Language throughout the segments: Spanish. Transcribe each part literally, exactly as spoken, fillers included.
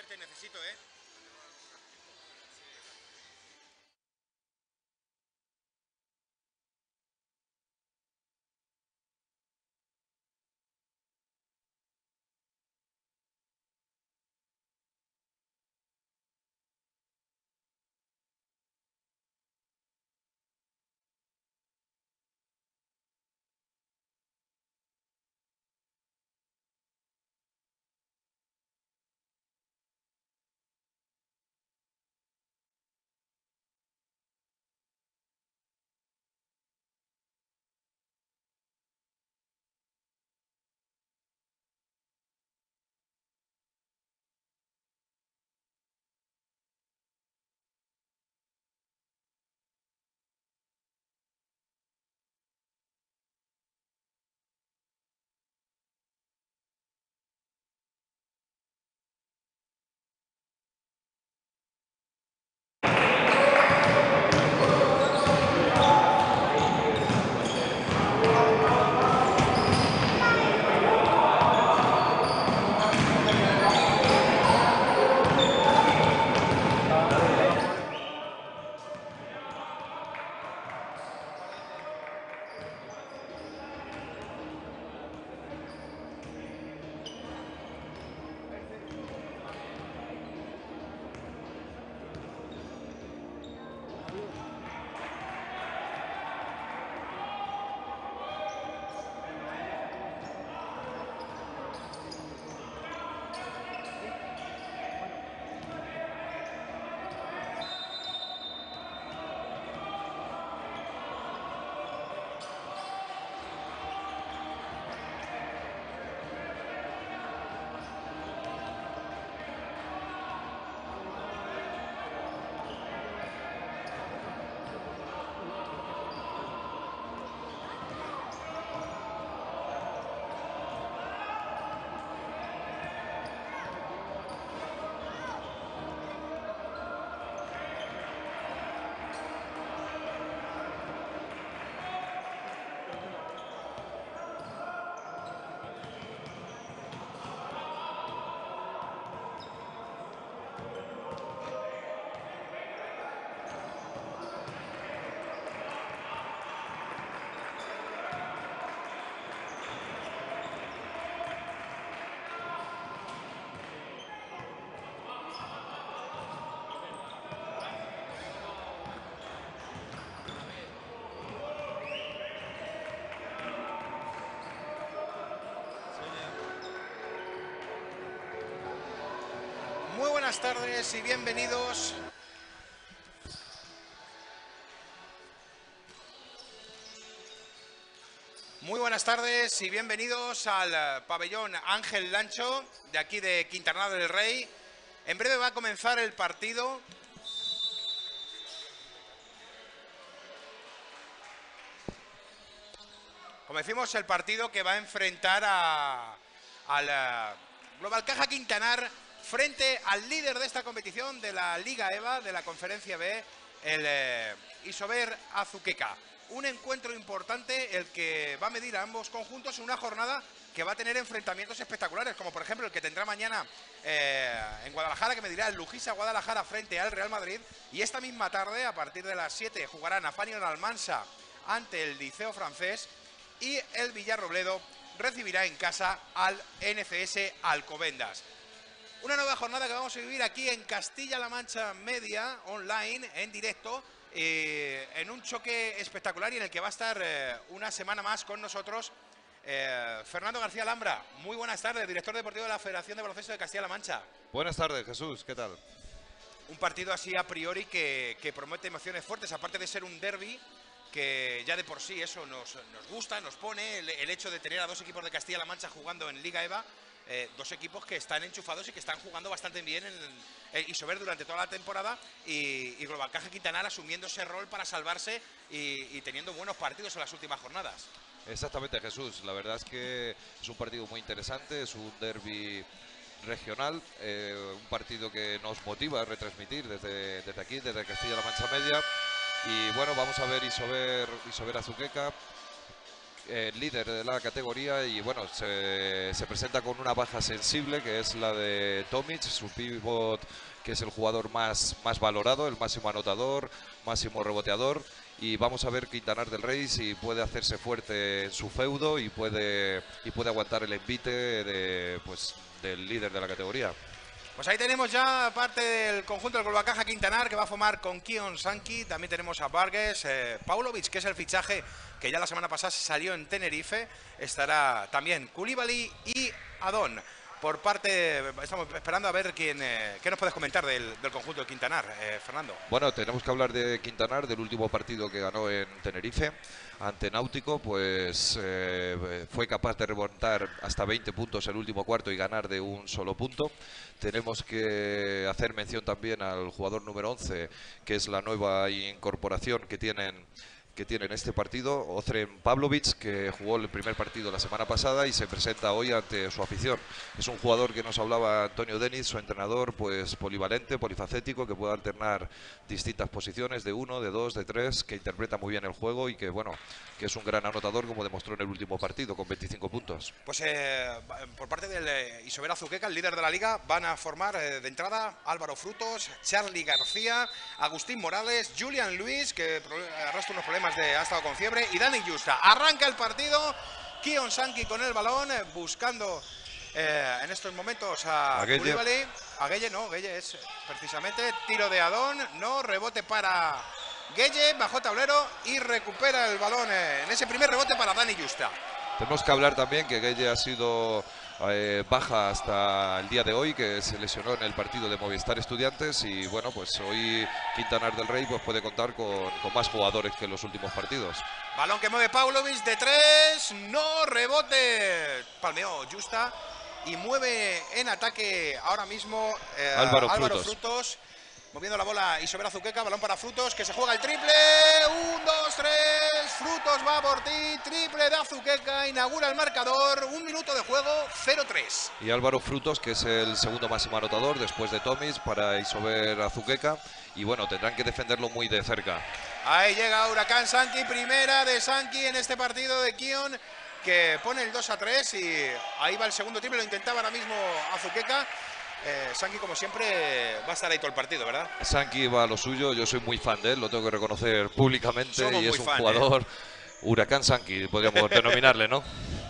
Joder, te necesito, ¿eh? Muy buenas tardes y bienvenidos. Muy buenas tardes y bienvenidos al pabellón Ángel Lancho de aquí de Quintana del Rey. En breve va a comenzar el partido. Como decimos, el partido que va a enfrentar a, al Global Caja Quintanar frente al líder de esta competición de la Liga EVA, de la Conferencia B, el eh, Isober Azuqueca. Un encuentro importante el que va a medir a ambos conjuntos en una jornada que va a tener enfrentamientos espectaculares, como por ejemplo el que tendrá mañana eh, en Guadalajara, que medirá el Lujisa Guadalajara frente al Real Madrid. Y esta misma tarde, a partir de las siete, jugarán Afanio en Almansa ante el Liceo Francés. Y el Villarrobledo recibirá en casa al N C S Alcobendas. Una nueva jornada que vamos a vivir aquí en Castilla-La Mancha Media, online, en directo, eh, en un choque espectacular y en el que va a estar eh, una semana más con nosotros eh, Fernando García Alhambra. Muy buenas tardes, director deportivo de la Federación de Baloncesto de Castilla-La Mancha. Buenas tardes, Jesús, ¿qué tal? Un partido así a priori que, que promete emociones fuertes, aparte de ser un derbi, que ya de por sí eso nos, nos gusta, nos pone el, el hecho de tener a dos equipos de Castilla-La Mancha jugando en Liga EVA, eh, dos equipos que están enchufados y que están jugando bastante bien en, en Isober durante toda la temporada, y, y Global Caja Quintanar asumiendo ese rol para salvarse y, y teniendo buenos partidos en las últimas jornadas. Exactamente, Jesús, la verdad es que es un partido muy interesante, es un derbi regional, eh, un partido que nos motiva a retransmitir desde, desde aquí, desde Castilla-La Mancha Media. Y bueno, vamos a ver Isober, Isober Azuqueca, el líder de la categoría, y bueno, se, se presenta con una baja sensible, que es la de Tomic, su pívot, que es el jugador más, más valorado, el máximo anotador, máximo reboteador. Y vamos a ver Quintanar del Rey si puede hacerse fuerte en su feudo y puede, y puede aguantar el envite de, pues, del líder de la categoría. Pues ahí tenemos ya parte del conjunto del Global Caja Quintanar, que va a formar con Kion Sankey. También tenemos a Vargas, eh, Paulovic, que es el fichaje que ya la semana pasada salió en Tenerife. Estará también Coulibaly y Adón. Por parte, estamos esperando a ver quién, eh, qué nos puedes comentar del, del conjunto de Quintanar, eh, Fernando. Bueno, tenemos que hablar de Quintanar, del último partido que ganó en Tenerife ante Náutico. Pues eh, fue capaz de remontar hasta veinte puntos el último cuarto y ganar de un solo punto. Tenemos que hacer mención también al jugador número once, que es la nueva incorporación que tienen que tiene en este partido, Ozren Pavlovic, que jugó el primer partido la semana pasada y se presenta hoy ante su afición. Es un jugador que nos hablaba Antonio Denis, su entrenador, pues polivalente, polifacético, que puede alternar distintas posiciones de uno, de dos, de tres, que interpreta muy bien el juego y que, bueno, que es un gran anotador, como demostró en el último partido, con veinticinco puntos. Pues eh, por parte del eh, Isober Azuqueca, el líder de la liga, van a formar eh, de entrada Álvaro Frutos, Charly García, Agustín Morales, Julian Luis, que arrastra unos problemas de ha estado con fiebre, y Dani Justa. Arranca el partido, Kion Sankey con el balón, eh, buscando eh, en estos momentos a, a Coulibaly. A Gueye no, Gueye es precisamente tiro de Adón, no, rebote para Gueye, bajó tablero y recupera el balón eh, en ese primer rebote para Dani Justa. Tenemos que hablar también que Gueye ha sido eh, baja hasta el día de hoy, que se lesionó en el partido de Movistar Estudiantes, y bueno, pues hoy Quintanar del Rey pues puede contar con, con más jugadores que en los últimos partidos. Balón que mueve Paulovic de tres, no, rebote, palmeó Justa y mueve en ataque ahora mismo eh, Álvaro, Álvaro Frutos. Frutos. Moviendo la bola Isober Azuqueca, balón para Frutos, que se juega el triple. Un, dos, tres. Frutos va por ti. Triple de Azuqueca, inaugura el marcador. Un minuto de juego, cero tres. Y Álvaro Frutos, que es el segundo máximo anotador después de Tomis para Isober Azuqueca. Y bueno, tendrán que defenderlo muy de cerca. Ahí llega Huracán Sankey, primera de Sankey en este partido de Kion, que pone el dos a tres. Y ahí va el segundo triple, lo intentaba ahora mismo Azuqueca. Eh, Sankey, como siempre, va a estar ahí todo el partido, ¿verdad? Sankey va a lo suyo, yo soy muy fan de él, lo tengo que reconocer públicamente. Somos y es un fan, jugador, ¿eh? Huracán Sankey, podríamos denominarle, ¿no?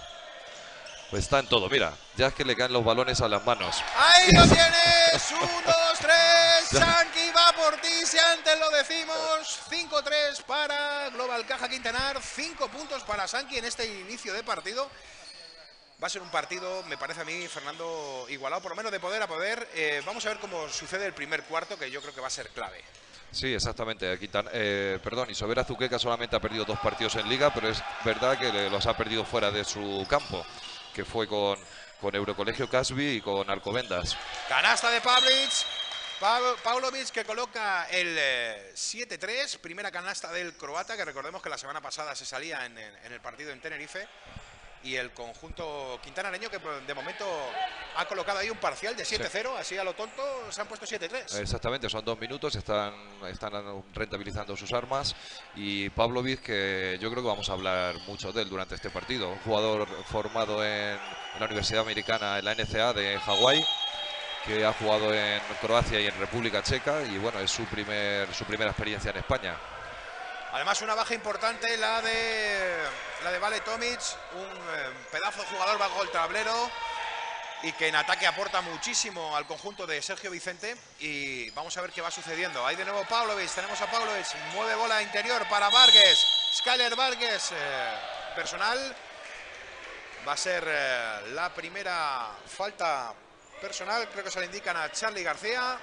Pues está en todo, mira, ya es que le caen los balones a las manos. ¡Ahí lo tienes! Un, dos, tres. Sankey va por ti, si antes lo decimos. cinco tres para Global Caja Quintanar, cinco puntos para Sankey en este inicio de partido. Va a ser un partido, me parece a mí, Fernando, igualado, por lo menos de poder a poder. Eh, vamos a ver cómo sucede el primer cuarto, que yo creo que va a ser clave. Sí, exactamente. Quintan, eh, perdón, Isober Azuqueca solamente ha perdido dos partidos en Liga, pero es verdad que los ha perdido fuera de su campo, que fue con, con Eurocolegio Casby y con Alcobendas. Canasta de Pavlic. Paulovic, que coloca el eh, siete tres, primera canasta del croata, que recordemos que la semana pasada se salía en, en, en el partido en Tenerife. Y el conjunto quintanareño, que de momento ha colocado ahí un parcial de siete cero, sí. Así a lo tonto se han puesto siete tres. Exactamente, son dos minutos, están, están rentabilizando sus armas. Y Pavlovic, que yo creo que vamos a hablar mucho de él durante este partido. Un jugador formado en, en la Universidad Americana, en la N C A de Hawái, que ha jugado en Croacia y en República Checa. Y bueno, es su, primer, su primera experiencia en España. Además, una baja importante, la de la de Vale Tomic, un eh, pedazo de jugador bajo el tablero y que en ataque aporta muchísimo al conjunto de Sergio Vicente. Y vamos a ver qué va sucediendo. Ahí de nuevo Paulovic, tenemos a Paulovic, mueve bola interior para Vargas, Skyler Vargas, eh, personal. Va a ser eh, la primera falta personal, creo que se le indican a Charly García.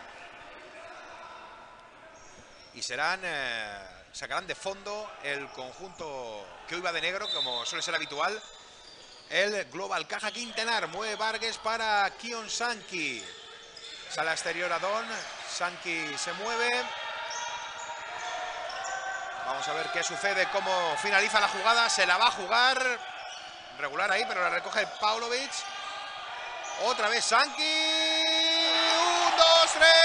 Y serán... Eh, sacarán de fondo el conjunto que hoy va de negro, como suele ser habitual. El Global Caja Quintanar mueve Vargas para Kion Sankey. Sala exterior a Don. Sankey se mueve. Vamos a ver qué sucede, cómo finaliza la jugada. Se la va a jugar. Regular ahí, pero la recoge Paulovic. Otra vez Sankey. Un, dos, tres.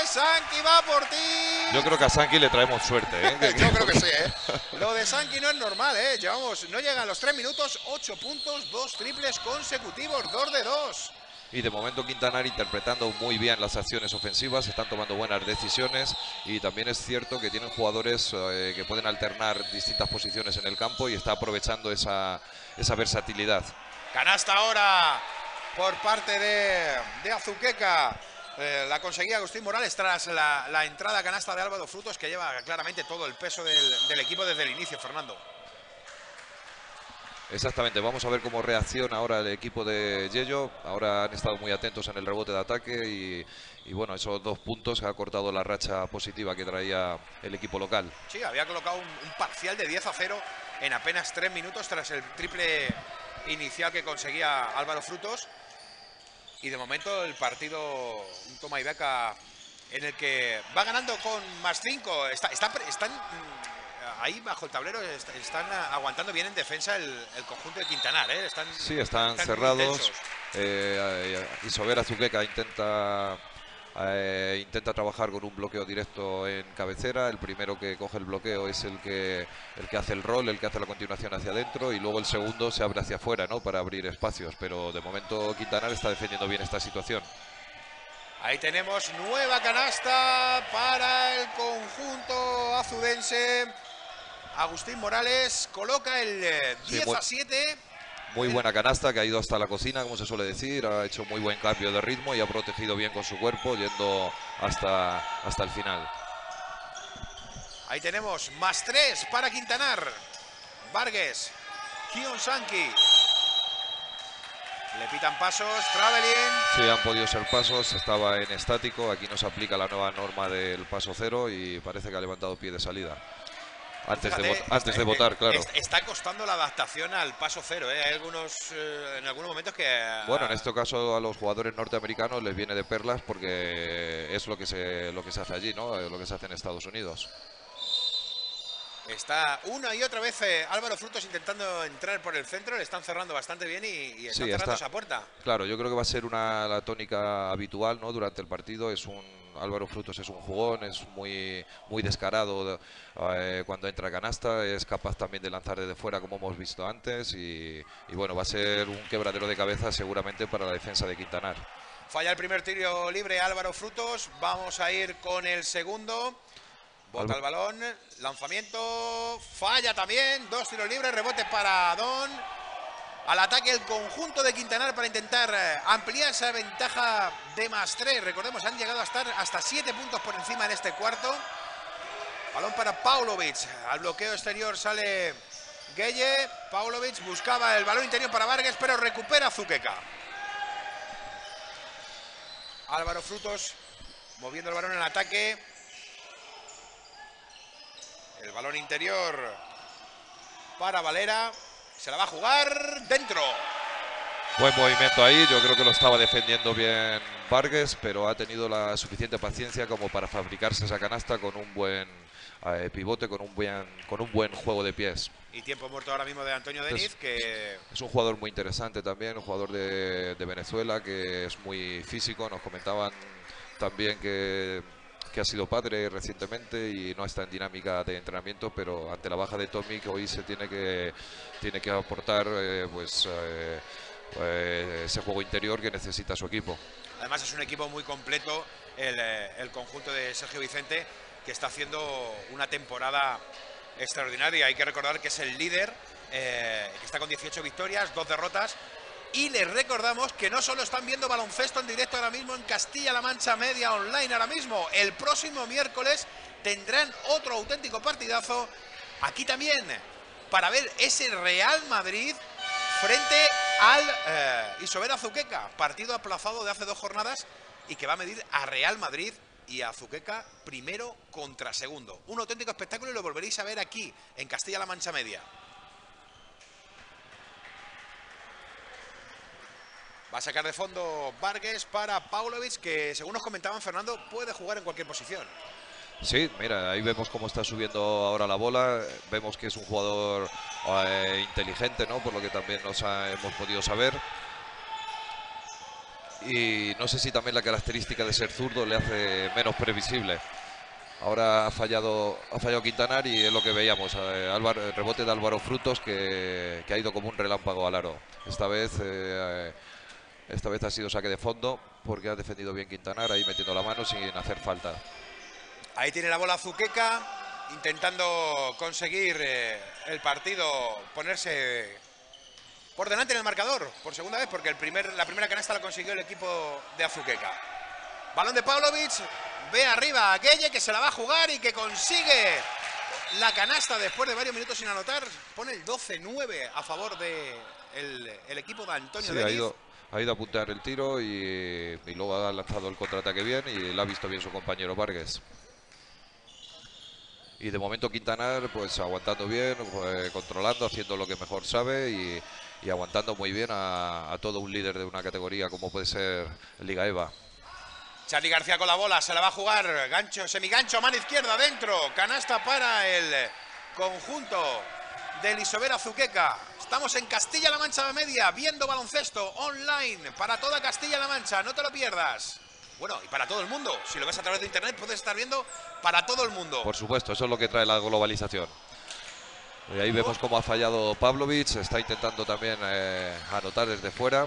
Sanki va por ti. Yo creo que a Sanki le traemos suerte, ¿eh? Yo creo que sí, ¿eh? Lo de Sanki no es normal, ¿eh? Llevamos, no llegan los tres minutos, ocho puntos, dos triples consecutivos, dos de dos. Y de momento Quintanar interpretando muy bien las acciones ofensivas, están tomando buenas decisiones y también es cierto que tienen jugadores eh, que pueden alternar distintas posiciones en el campo y está aprovechando esa, esa versatilidad. Canasta ahora por parte de, de Azuqueca. Eh, la conseguía Agustín Morales tras la, la entrada canasta de Álvaro Frutos, que lleva claramente todo el peso del, del equipo desde el inicio, Fernando. Exactamente, vamos a ver cómo reacciona ahora el equipo de Yello. Ahora han estado muy atentos en el rebote de ataque y, y bueno, esos dos puntos ha cortado la racha positiva que traía el equipo local. Sí, había colocado un, un parcial de diez a cero en apenas tres minutos tras el triple inicial que conseguía Álvaro Frutos. Y de momento el partido, un toma y daca en el que va ganando con más cinco. Está, está, están ahí bajo el tablero, están aguantando bien en defensa el, el conjunto de Quintanar, ¿eh? Están, sí, están, están cerrados. Eh, Isober Azuqueca intenta, eh, intenta trabajar con un bloqueo directo en cabecera. El primero que coge el bloqueo es el que, el que hace el rol, el que hace la continuación hacia adentro, y luego el segundo se abre hacia afuera, ¿no?, para abrir espacios. Pero de momento Quintanar está defendiendo bien esta situación. Ahí tenemos nueva canasta para el conjunto azudense. Agustín Morales coloca el diez a siete. Muy buena canasta que ha ido hasta la cocina, como se suele decir. Ha hecho muy buen cambio de ritmo y ha protegido bien con su cuerpo, yendo hasta, hasta el final. Ahí tenemos más tres para Quintanar. Vargas, Kion Sanki. Le pitan pasos, traveling. Sí, han podido ser pasos, estaba en estático. Aquí no se aplica la nueva norma del paso cero y parece que ha levantado pie de salida. Antes, Fíjate, de, antes de votar, claro. Está costando la adaptación al paso cero, ¿eh? Hay algunos, eh, en algunos momentos que... Bueno, en este caso a los jugadores norteamericanos les viene de perlas porque es lo que se, lo que se hace allí, ¿no? Lo que se hace en Estados Unidos. Está una y otra vez eh, Álvaro Frutos intentando entrar por el centro, le están cerrando bastante bien y, y están sí, cerrando está, esa puerta. Claro, yo creo que va a ser una la tónica habitual, ¿no?, durante el partido. Es un Álvaro Frutos es un jugón, es muy muy descarado eh, cuando entra a canasta, es capaz también de lanzar desde fuera, como hemos visto antes, y, y bueno, va a ser un quebradero de cabeza seguramente para la defensa de Quintanar. Falla el primer tiro libre Álvaro Frutos, vamos a ir con el segundo. Bota el balón, lanzamiento, falla también, dos tiros libres, rebote para Don. Al ataque el conjunto de Quintanar para intentar ampliar esa ventaja de más tres. Recordemos, han llegado a estar hasta siete puntos por encima en este cuarto. Balón para Paulovic, al bloqueo exterior sale Gueye. Paulovic buscaba el balón interior para Vargas, pero recupera Azuqueca. Álvaro Frutos moviendo el balón en ataque. El balón interior para Valera. Se la va a jugar dentro. Buen movimiento ahí. Yo creo que lo estaba defendiendo bien Vargas, pero ha tenido la suficiente paciencia como para fabricarse esa canasta con un buen eh, pivote, con un buen, con un buen juego de pies. Y tiempo muerto ahora mismo de Antonio Deniz, es, que... Es un jugador muy interesante también, un jugador de, de Venezuela que es muy físico. Nos comentaban también que... que ha sido padre recientemente y no está en dinámica de entrenamiento, pero ante la baja de Tommy, que hoy se tiene que tiene que aportar eh, pues eh, eh, ese juego interior que necesita su equipo. Además es un equipo muy completo el, el conjunto de Sergio Vicente, que está haciendo una temporada extraordinaria. Hay que recordar que es el líder, eh, que está con dieciocho victorias, dos derrotas. Y les recordamos que no solo están viendo baloncesto en directo ahora mismo en Castilla-La Mancha Media Online ahora mismo. El próximo miércoles tendrán otro auténtico partidazo aquí también para ver ese Real Madrid frente al eh, Isober Azuqueca. Partido aplazado de hace dos jornadas y que va a medir a Real Madrid y a Azuqueca primero contra segundo. Un auténtico espectáculo y lo volveréis a ver aquí en Castilla-La Mancha Media. Va a sacar de fondo Vargas para Paulovic, que según nos comentaban, Fernando, puede jugar en cualquier posición. Sí, mira, ahí vemos cómo está subiendo ahora la bola. Vemos que es un jugador eh, inteligente, ¿no?, por lo que también nos ha, hemos podido saber. y no sé si también la característica de ser zurdo le hace menos previsible. Ahora ha fallado, ha fallado Quintanar y es lo que veíamos, eh, Álvaro, el rebote de Álvaro Frutos que, que ha ido como un relámpago al aro. Esta vez, eh, esta vez ha sido saque de fondo porque ha defendido bien Quintanar, ahí metiendo la mano sin hacer falta. Ahí tiene la bola Azuqueca, intentando conseguir eh, el partido, ponerse por delante en el marcador por segunda vez, porque el primer, la primera canasta la consiguió el equipo de Azuqueca. Balón de Pavlovic, ve arriba a Gueye, que se la va a jugar y que consigue la canasta después de varios minutos sin anotar. Pone el doce nueve a favor del de el equipo de Antonio Sí, Deniz. ha ido, ha ido a apuntar el tiro y, y luego ha lanzado el contraataque bien y lo ha visto bien su compañero Vargas. Y de momento Quintanar pues aguantando bien, pues, controlando, haciendo lo que mejor sabe y, y aguantando muy bien a, a todo un líder de una categoría como puede ser Liga EVA. Charly García con la bola, se la va a jugar, gancho, semigancho, mano izquierda, dentro, canasta para el conjunto del Isobel Azuqueca. Estamos en Castilla-La Mancha Media, viendo baloncesto online para toda Castilla-La Mancha, no te lo pierdas. Bueno, y para todo el mundo, si lo ves a través de internet puedes estar viendo para todo el mundo. Por supuesto, eso es lo que trae la globalización. Y ahí vemos cómo ha fallado Pavlovic, está intentando también eh, anotar desde fuera.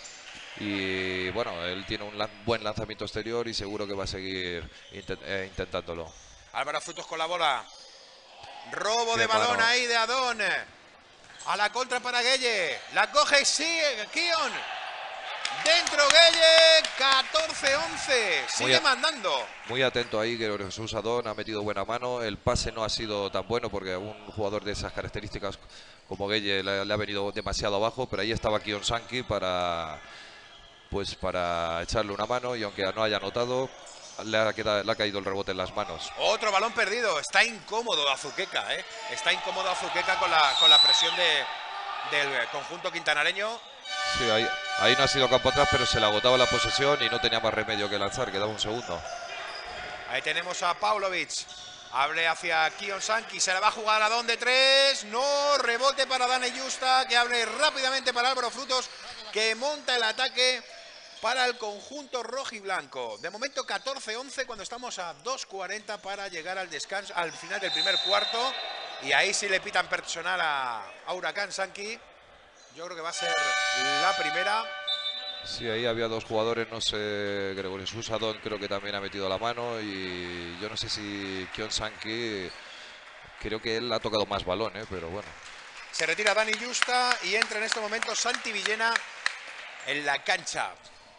Y bueno, él tiene un lan buen lanzamiento exterior y seguro que va a seguir intent eh, intentándolo. Álvaro Frutos con la bola. Robo Qué de balón mano. ahí de Adón. A la contra para Gueye. La coge y sigue Kion. Dentro Gueye. catorce once. Sigue mandando. Muy atento ahí, que Jesús Adón ha metido buena mano. El pase no ha sido tan bueno porque a un jugador de esas características como Gueye le, le ha venido demasiado abajo. Pero ahí estaba Kion Sankey para... pues para echarle una mano y aunque no haya anotado, le ha, quedado, le ha caído el rebote en las manos. Otro balón perdido, está incómodo Azuqueca, ¿eh? Está incómodo Azuqueca con la, con la presión de, del conjunto quintanareño. Sí, ahí, ahí no ha sido campo atrás, pero se le agotaba la posesión y no tenía más remedio que lanzar, quedaba un segundo. Ahí tenemos a Pavlovic, abre hacia Kion Sankey, se la va a jugar a Don de tres, no, rebote para Dani Justa, que abre rápidamente para Álvaro Frutos, que monta el ataque para el conjunto rojiblanco. De momento catorce once cuando estamos a dos cuarenta para llegar al descanso, al final del primer cuarto. Y ahí sí le pitan personal a, a Huracán Sankey. Yo creo que va a ser la primera. Sí, ahí había dos jugadores, no sé, Gregorio Susadón creo que también ha metido la mano y yo no sé si Kion Sankey, creo que él ha tocado más balón, ¿eh? Pero bueno. Se retira Dani Justa y entra en este momento Santi Villena en la cancha.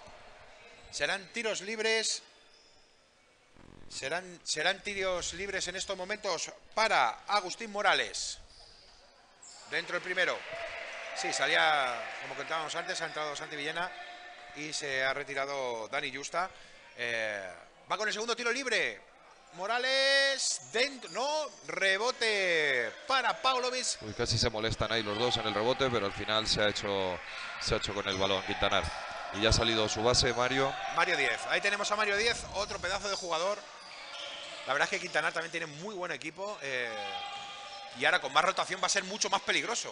Serán tiros libres. Serán, serán tiros libres en estos momentos para Agustín Morales. Dentro el primero. Sí, salía, como contábamos antes, ha entrado Santi Villena y se ha retirado Dani Justa. Eh, va con el segundo tiro libre. Morales dentro, no, rebote para Pavlovic. Uy, casi se molestan ahí los dos en el rebote, pero al final se ha hecho, se ha hecho con el balón Quintanar. Y ya ha salido su base, Mario. Mario Diez. Ahí tenemos a Mario Diez, otro pedazo de jugador. La verdad es que Quintanar también tiene muy buen equipo. Eh, y ahora con más rotación va a ser mucho más peligroso.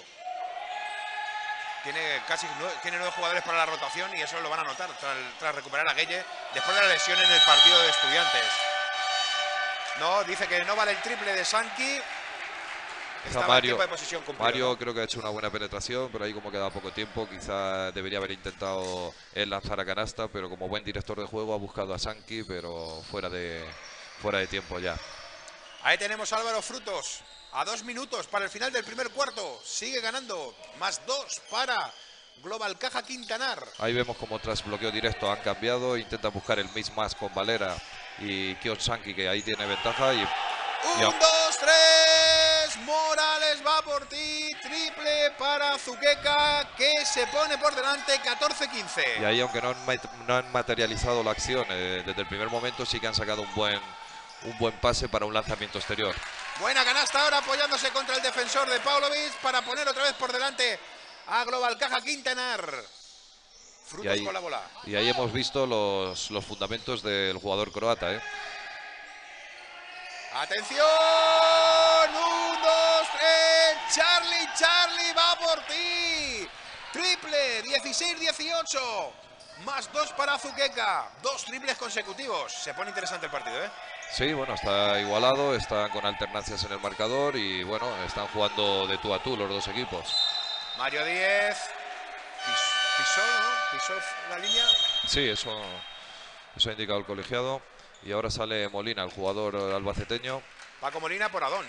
Tiene casi nueve, tiene nueve jugadores para la rotación y eso lo van a notar tras, tras recuperar a Gueye después de la lesión en el partido de Estudiantes. No, dice que no vale el triple de Sankey. Mario, de posición cumplido, Mario ¿no? creo que ha hecho una buena penetración, pero ahí como queda poco tiempo, quizá debería haber intentado él lanzar a canasta, pero como buen director de juego ha buscado a Sankey, pero fuera de, fuera de tiempo ya. Ahí tenemos a Álvaro Frutos, a dos minutos para el final del primer cuarto, sigue ganando, más dos para Global Caja Quintanar. Ahí vemos como tras bloqueo directo han cambiado, intentan buscar el mismatch con Valera y Kion Sankey, que ahí tiene ventaja. Y, Un, y dos, tres, Morales va por ti, triple para Azuqueca, que se pone por delante catorce quince. Y ahí, aunque no han, no han materializado la acción eh, desde el primer momento, sí que han sacado un buen, un buen pase para un lanzamiento exterior. Buena canasta ahora apoyándose contra el defensor de Pavlovic para poner otra vez por delante a Global Caja Quintanar. Frutos Y ahí, con la bola. Y ahí hemos visto los, los fundamentos del jugador croata, ¿eh? ¡Atención! ¡Un, dos, tres! ¡Charly, Charly va por ti! Triple, dieciséis dieciocho. Más dos para Azuqueca. Dos triples consecutivos. Se pone interesante el partido, ¿eh? Sí, bueno, está igualado, están con alternancias en el marcador y bueno, están jugando de tú a tú los dos equipos. Mario Díez pis, pisó, ¿no? Pisó la línea. Sí, eso, eso ha indicado el colegiado. Y ahora sale Molina, el jugador albaceteño. Paco Molina por Adón.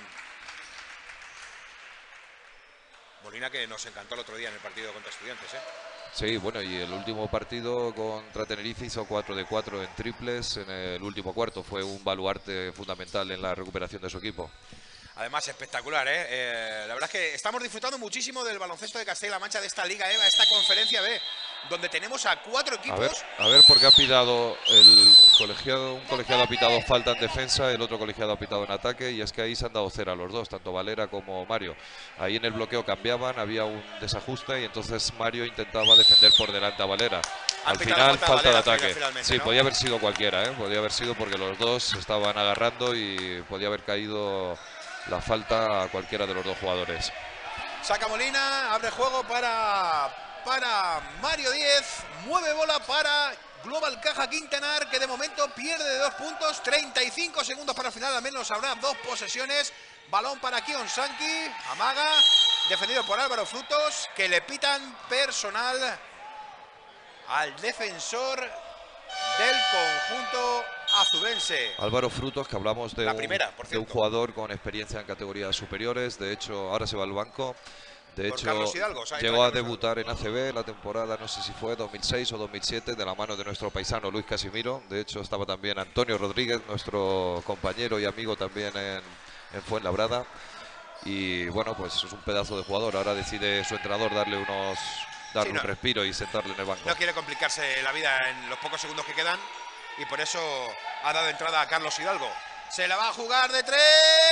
Molina que nos encantó el otro día en el partido contra Estudiantes, ¿eh? Sí, bueno, y el último partido contra Tenerife hizo cuatro de cuatro en triples en el último cuarto. Fue un baluarte fundamental en la recuperación de su equipo. Además, espectacular, ¿eh? ¿eh? La verdad es que estamos disfrutando muchísimo del baloncesto de Castilla-La Mancha, de esta Liga EVA, esta Conferencia B, donde tenemos a cuatro equipos. A ver, a ver por qué ha pitado el colegiado, un colegiado ha pitado falta en defensa, el otro colegiado ha pitado en ataque, y es que ahí se han dado cera los dos, tanto Valera como Mario. Ahí en el bloqueo cambiaban, había un desajuste y entonces Mario intentaba defender por delante a Valera. Al final, falta, falta de ataque. Sí, ¿no? Podía haber sido cualquiera, ¿eh? Podía haber sido porque los dos se estaban agarrando y podía haber caído la falta a cualquiera de los dos jugadores. Saca Molina, abre juego para, para Mario Díez, mueve bola para Global Caja Quintanar, que de momento pierde de dos puntos, treinta y cinco segundos para el final, al menos habrá dos posesiones. Balón para Kion Sanki, amaga, defendido por Álvaro Frutos, que le pitan personal al defensor del conjunto azubense. Álvaro Frutos, que hablamos de, La un, primera, por de un jugador con experiencia en categorías superiores. De hecho, ahora se va al banco. De por hecho, Hidalgo, llegó a debutar en A C B la temporada, no sé si fue dos mil seis o dos mil siete, de la mano de nuestro paisano Luis Casimiro. De hecho, estaba también Antonio Rodríguez, nuestro compañero y amigo también en, en Fuenlabrada. Y bueno, pues es un pedazo de jugador. Ahora decide su entrenador darle unos... darle sí, no, un respiro y sentarle en el banco. No quiere complicarse la vida en los pocos segundos que quedan y por eso ha dado entrada a Carlos Hidalgo. Se la va a jugar de tres.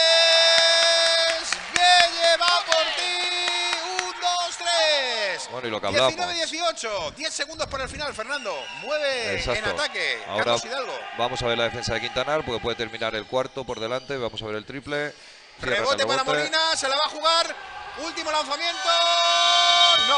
Gueye va por ti. Un, dos, tres. Bueno, y lo que hablamos. diecinueve dieciocho. diez segundos para el final, Fernando. Mueve Exacto. en ataque. Ahora Carlos Hidalgo. Vamos a ver la defensa de Quintanar porque puede terminar el cuarto por delante. Vamos a ver el triple. Rebote, rebote para Molina. Se la va a jugar. Último lanzamiento. No.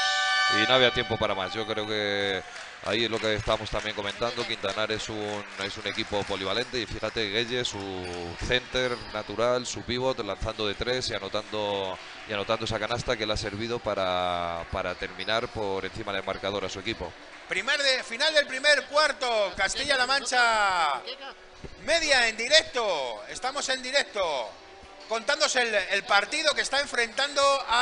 Y no había tiempo para más. Yo creo que ahí es lo que estamos también comentando. Quintanar es un, es un equipo polivalente y fíjate, Gueye, su center natural, su pivot, lanzando de tres y anotando y anotando esa canasta que le ha servido para, para terminar por encima del marcador a su equipo. Primer de, final del primer cuarto, Castilla-La Mancha, media en directo. Estamos en directo, contándose el, el partido que está enfrentando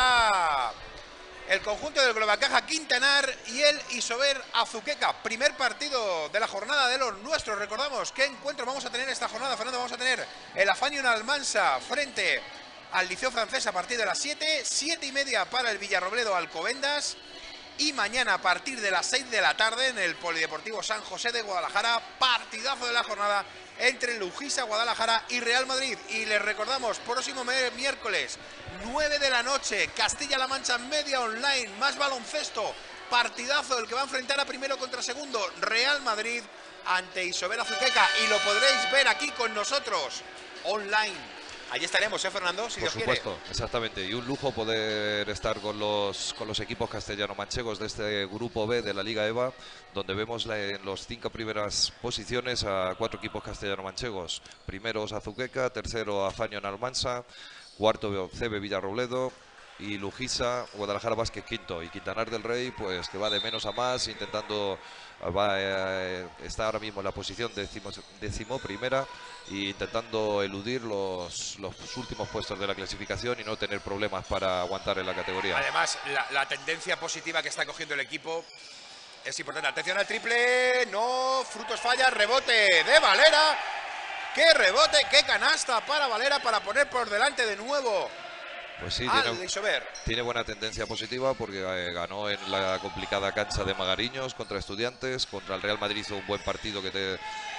a... el conjunto del Global Caja Quintanar y el Isober Azuqueca. Primer partido de la jornada de los nuestros. Recordamos qué encuentro vamos a tener esta jornada, Fernando. Vamos a tener el Afanio en Almansa frente al Liceo Francés a partir de las siete. siete y media para el Villarrobledo Alcobendas. Y mañana a partir de las seis de la tarde en el Polideportivo San José de Guadalajara. Partidazo de la jornada entre Lujisa, Guadalajara y Real Madrid. Y les recordamos, próximo miércoles, nueve de la noche, Castilla-La Mancha Media Online, más baloncesto, partidazo el que va a enfrentar a primero contra segundo, Real Madrid ante Isober Azuqueca, y lo podréis ver aquí con nosotros, online. Allí estaremos, ¿eh, Fernando? Si Por Dios supuesto, quiere. Exactamente. Y un lujo poder estar con los, con los equipos castellano-manchegos de este grupo B de la Liga EVA, donde vemos la, en las cinco primeras posiciones a cuatro equipos castellano-manchegos. Primeros Azuqueca, tercero Afanio en Almansa, cuarto C B Villarrobledo y Lujisa, Guadalajara Vázquez quinto. Y Quintanar del Rey, pues que va de menos a más, intentando... Va, eh, está ahora mismo en la posición décimo, décimo primera e intentando eludir los, los últimos puestos de la clasificación y no tener problemas para aguantar en la categoría. Además, la, la tendencia positiva que está cogiendo el equipo es importante. Atención al triple, no, Frutos falla, rebote de Valera. ¡Qué rebote, qué canasta para Valera para poner por delante de nuevo! Pues sí, ah, tiene, tiene buena tendencia positiva porque eh, ganó en la complicada cancha de Magariños contra Estudiantes, contra el Real Madrid hizo un buen partido que te,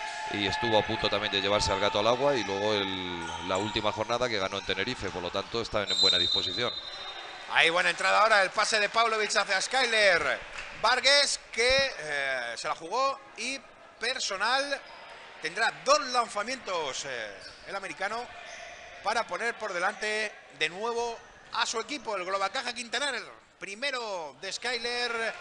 y estuvo a punto también de llevarse al gato al agua, y luego el, la última jornada que ganó en Tenerife, por lo tanto está en buena disposición. Ahí buena entrada ahora, el pase de Pavlovich hacia Skyler Vargas, que eh, se la jugó, y personal tendrá dos lanzamientos eh, el americano para poner por delante de nuevo a su equipo, el Global Caja Quintanar. Primero de Skyler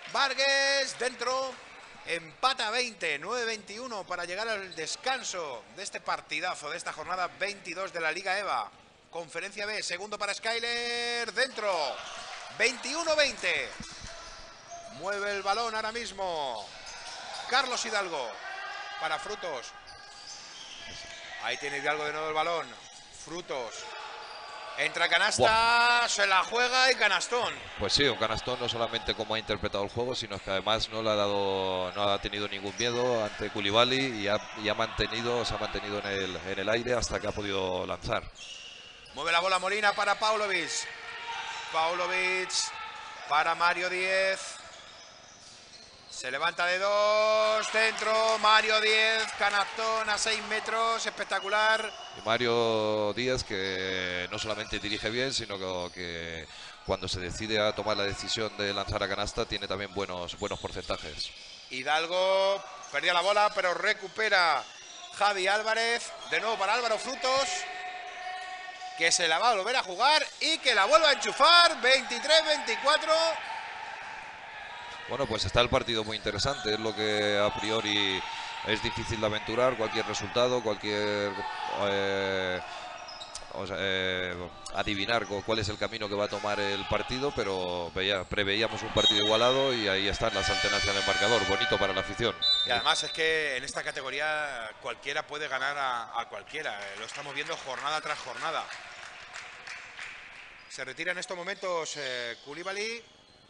Vargas dentro. Empata veinte, nueve veintiuno para llegar al descanso de este partidazo, de esta jornada veintidós de la Liga EVA. Conferencia B, segundo para Skyler, dentro. veintiuno veinte. Mueve el balón ahora mismo Carlos Hidalgo para Frutos. Ahí tiene Hidalgo de nuevo el balón. Frutos. Entra canasta, Buah. Se la juega y canastón. Pues sí, un canastón no solamente como ha interpretado el juego, sino que además no le ha dado, no ha tenido ningún miedo ante Koulibaly y ha, y ha mantenido, se ha mantenido en el, en el aire hasta que ha podido lanzar. Mueve la bola Molina para Paulovic. Paulovic para Mario Díez. Se levanta de dos, dentro, Mario Díez, canastón a seis metros, espectacular. Y Mario Díez, que no solamente dirige bien, sino que, que cuando se decide a tomar la decisión de lanzar a canasta, tiene también buenos, buenos porcentajes. Hidalgo perdía la bola, pero recupera Javi Álvarez, de nuevo para Álvaro Frutos, que se la va a volver a jugar y que la vuelve a enchufar, veintitrés veinticuatro. Bueno, pues está el partido muy interesante, es lo que a priori es difícil de aventurar, cualquier resultado, cualquier eh, o sea, eh, adivinar cuál es el camino que va a tomar el partido, pero veía, preveíamos un partido igualado y ahí están las alternancias del marcador, bonito para la afición. Y además es que en esta categoría cualquiera puede ganar a, a cualquiera, lo estamos viendo jornada tras jornada. Se retira en estos momentos eh, Koulibaly.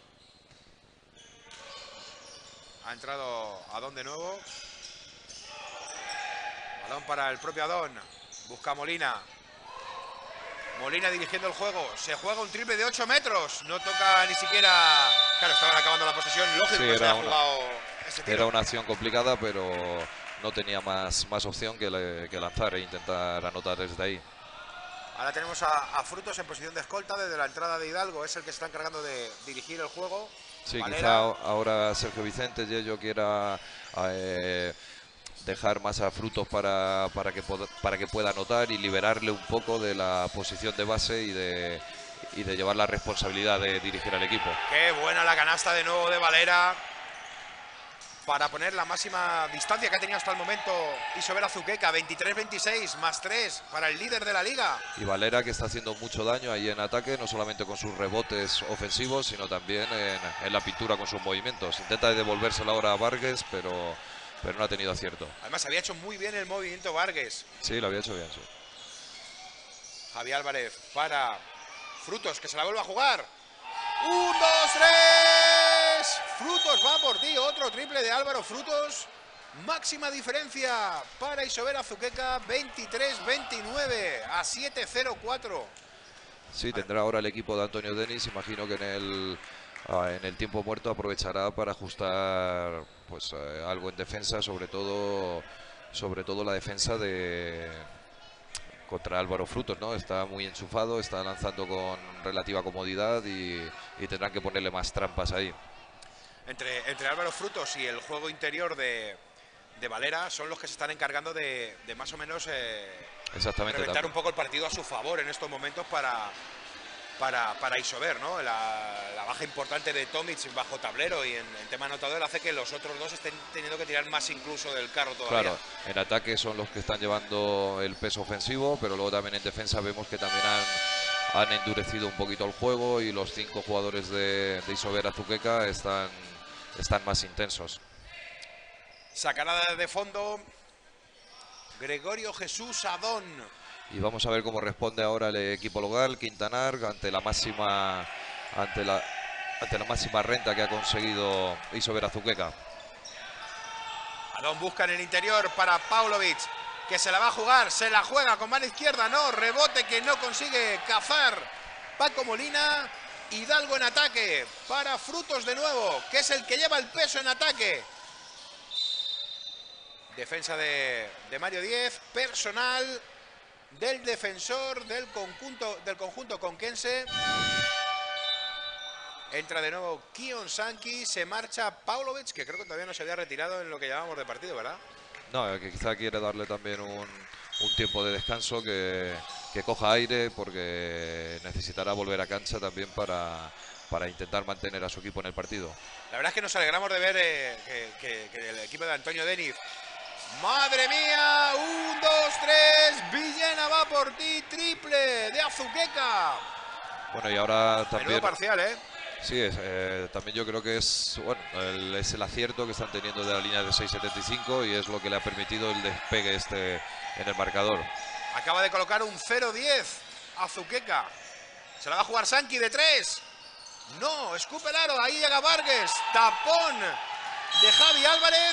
Ha entrado Adón de nuevo. Balón para el propio Adón. Busca Molina. Molina dirigiendo el juego. Se juega un triple de ocho metros. No toca ni siquiera... Claro, estaban acabando la posesión. Lógico sí, que se haya haya jugado ese tiro. Era una acción complicada, pero no tenía más, más opción que, le, que lanzar e intentar anotar desde ahí. Ahora tenemos a, a Frutos en posición de escolta desde la entrada de Hidalgo. Es el que se está encargando de dirigir el juego. Sí, Valera. Quizá ahora Sergio Vicente y yo quiera eh, dejar más a Frutos para, para, que pod para que pueda anotar y liberarle un poco de la posición de base y de, y de llevar la responsabilidad de dirigir al equipo. Qué buena la canasta de nuevo de Valera para poner la máxima distancia que ha tenido hasta el momento Isobel Azuqueca, veintitrés veintiséis, más tres para el líder de la liga. Y Valera, que está haciendo mucho daño ahí en ataque, no solamente con sus rebotes ofensivos, sino también en, en la pintura con sus movimientos. Intenta devolvérsela ahora a Vargas, pero, pero no ha tenido acierto. Además había hecho muy bien el movimiento Vargas. Sí, lo había hecho bien, sí. Javi Álvarez para Frutos, que se la vuelve a jugar. Un, dos, tres. Frutos va por ti. Otro triple de Álvaro Frutos. Máxima diferencia para Isobel Azuqueca. veintitrés veintinueve a siete cero cuatro. Sí, tendrá ahora el equipo de Antonio Denis. Imagino que en el, en el tiempo muerto aprovechará para ajustar pues eh, algo en defensa, sobre todo, sobre todo la defensa de... contra Álvaro Frutos, ¿no? Está muy enchufado, está lanzando con relativa comodidad y, y tendrán que ponerle más trampas ahí. Entre, entre Álvaro Frutos y el juego interior de, de Valera son los que se están encargando de, de más o menos eh, Exactamente, reventar también. un poco el partido a su favor en estos momentos para, para, para Isober, ¿no? La, la baja importante de Tomic bajo tablero y en, en tema anotador hace que los otros dos estén teniendo que tirar más incluso del carro todavía. Claro, en ataque son los que están llevando el peso ofensivo, pero luego también en defensa vemos que también han, han endurecido un poquito el juego y los cinco jugadores de, de Isober Azuqueca están, están más intensos. Sacará de fondo Gregorio Jesús Adón. Y vamos a ver cómo responde ahora el equipo local, Quintanar, ante la máxima ante la, ante la máxima renta que ha conseguido Isober Azuqueca. Adón busca en el interior para Paulovic, que se la va a jugar, se la juega con mano izquierda, no, rebote que no consigue cazar Paco Molina. Hidalgo en ataque para Frutos de nuevo, que es el que lleva el peso en ataque. Defensa de, de Mario Díez, personal del defensor del conjunto, del conjunto conquense. Entra de nuevo Kion Sanki, se marcha Paulovic, que creo que todavía no se había retirado en lo que llevábamos de partido, ¿verdad? No, que quizá quiere darle también un, un tiempo de descanso, que, que coja aire, porque necesitará volver a cancha también para, para intentar mantener a su equipo en el partido. La verdad es que nos alegramos de ver eh, que, que, que el equipo de Antonio Deniz. ¡Madre mía! Un, dos, tres. Villena va por ti. Triple de Azuqueca. Bueno, y ahora también... Menudo parcial, ¿eh? Sí, es, eh, también yo creo que es, bueno, el, es el acierto que están teniendo de la línea de seis setenta y cinco y es lo que le ha permitido el despegue este en el marcador. Acaba de colocar un cero diez Azuqueca. Se la va a jugar Sanki de tres. No, escupe el aro. Ahí llega Vargas. Tapón de Javi Álvarez.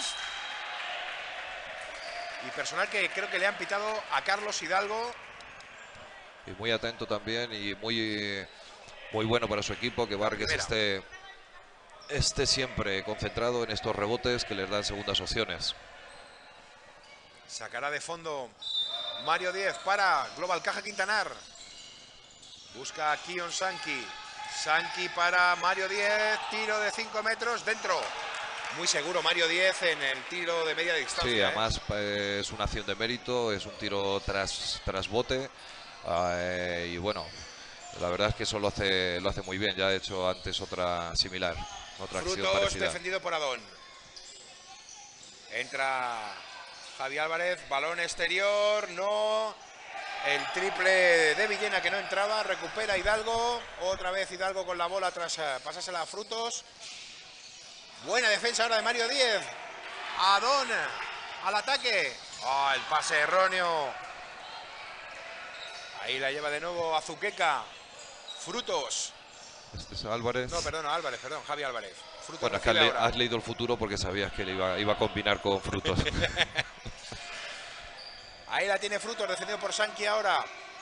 Y personal que creo que le han pitado a Carlos Hidalgo. Y muy atento también y muy, muy bueno para su equipo que Vargas esté, esté siempre concentrado en estos rebotes que les dan segundas opciones. Sacará de fondo Mario Diez para Global Caja Quintanar. Busca a Kion Sanki. Sanki para Mario Diez. Tiro de cinco metros dentro. Muy seguro Mario Diez en el tiro de media distancia. Sí, además ¿eh? es una acción de mérito, es un tiro tras, tras bote. Uh, y bueno, la verdad es que eso lo hace, lo hace muy bien. Ya ha hecho antes otra similar, otra Frutos acción parecida. Defendido por Adón. Entra Javi Álvarez, balón exterior, no. El triple de Villena que no entraba, recupera Hidalgo. Otra vez Hidalgo con la bola tras pasársela a Frutos. Buena defensa ahora de Mario Diez. Adón al ataque. Oh, el pase erróneo. Ahí la lleva de nuevo Azuqueca. Frutos. Este es Álvarez. No, perdón, Álvarez, perdón, Javi Álvarez. Frutos bueno, es que has, le, has leído el futuro porque sabías que le iba, iba a combinar con Frutos. Ahí la tiene Frutos, defendido por Sanki ahora.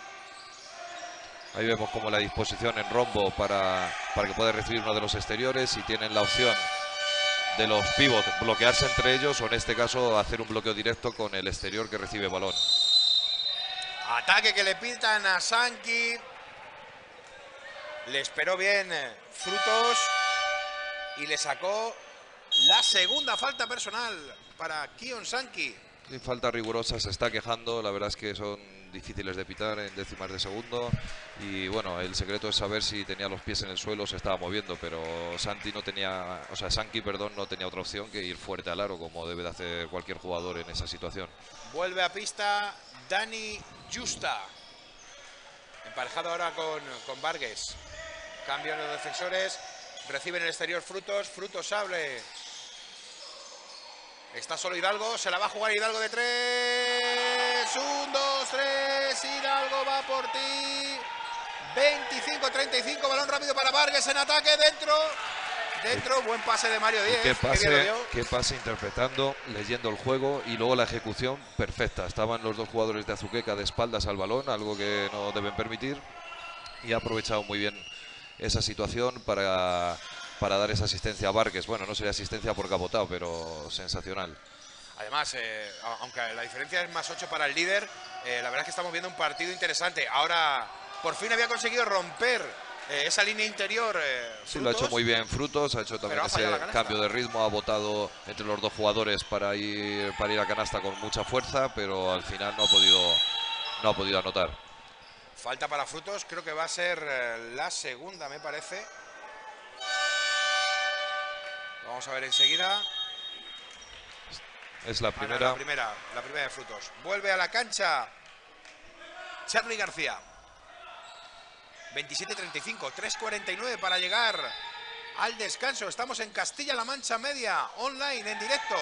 Ahí vemos como la disposición en rombo para, para que pueda recibir uno de los exteriores y tienen la opción de los pivots bloquearse entre ellos o en este caso hacer un bloqueo directo con el exterior que recibe balón. Ataque que le pitan a Sanki. Le esperó bien Frutos y le sacó la segunda falta personal para Kion Sanki. Sin falta rigurosa, se está quejando, la verdad es que son difíciles de pitar en décimas de segundo y bueno, el secreto es saber si tenía los pies en el suelo o se estaba moviendo, pero Santi no tenía, o sea, Sanki, perdón, no tenía otra opción que ir fuerte al aro como debe de hacer cualquier jugador en esa situación. Vuelve a pista Dani Justa, emparejado ahora con, con Vargas. Cambian los defensores, reciben el exterior Frutos, Frutos abre. Está solo Hidalgo, se la va a jugar Hidalgo de tres. Un, dos, tres. Hidalgo va por ti. veinticinco treinta y cinco, balón rápido para Vargas en ataque, dentro. Dentro, buen pase de Mario Diez. Qué pase, qué pase interpretando, leyendo el juego y luego la ejecución perfecta. Estaban los dos jugadores de Azuqueca de espaldas al balón, algo que no deben permitir. Y ha aprovechado muy bien esa situación para... para dar esa asistencia a Vargas. Bueno, no sería asistencia por cabotado, pero sensacional. Además, eh, aunque la diferencia es más ocho para el líder, eh, la verdad es que estamos viendo un partido interesante. Ahora, por fin había conseguido romper eh, esa línea interior. Eh, sí, lo ha hecho muy bien Frutos, ha hecho también ha ese cambio de ritmo, ha botado entre los dos jugadores para ir, para ir a canasta con mucha fuerza, pero al final no ha podido, no ha podido anotar. Falta para Frutos, creo que va a ser eh, la segunda, me parece. Vamos a ver enseguida. Es la primera. Ah, no, la primera, la primera de Frutos. Vuelve a la cancha Charly García. veintisiete treinta y cinco, tres cuarenta y nueve para llegar al descanso. Estamos en Castilla-La Mancha Media, online, en directo.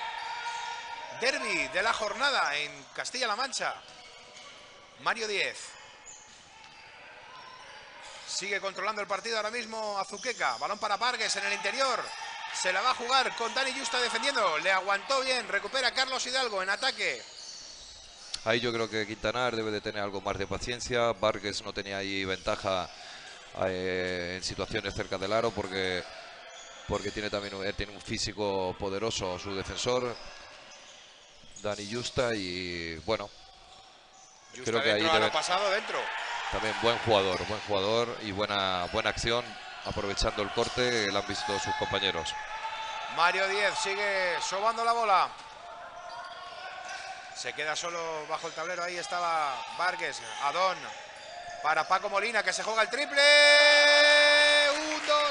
Derbi de la jornada en Castilla-La Mancha. Mario Diez. Sigue controlando el partido ahora mismo Azuqueca. Balón para Vargas en el interior. Se la va a jugar con Dani Justa defendiendo. Le aguantó bien. Recupera Carlos Hidalgo en ataque. Ahí yo creo que Quintanar debe de tener algo más de paciencia. Vargas no tenía ahí ventaja eh, en situaciones cerca del aro porque, porque tiene también un, tiene un físico poderoso su defensor. Dani Justa y bueno. Justa creo que dentro, ahí deben, pasado dentro. También buen jugador, buen jugador y buena, buena acción. Aprovechando el corte, lo han visto sus compañeros. Mario Diez sigue sobando la bola. Se queda solo bajo el tablero. Ahí estaba Vargas. Adón para Paco Molina, que se juega el triple. Un, dos,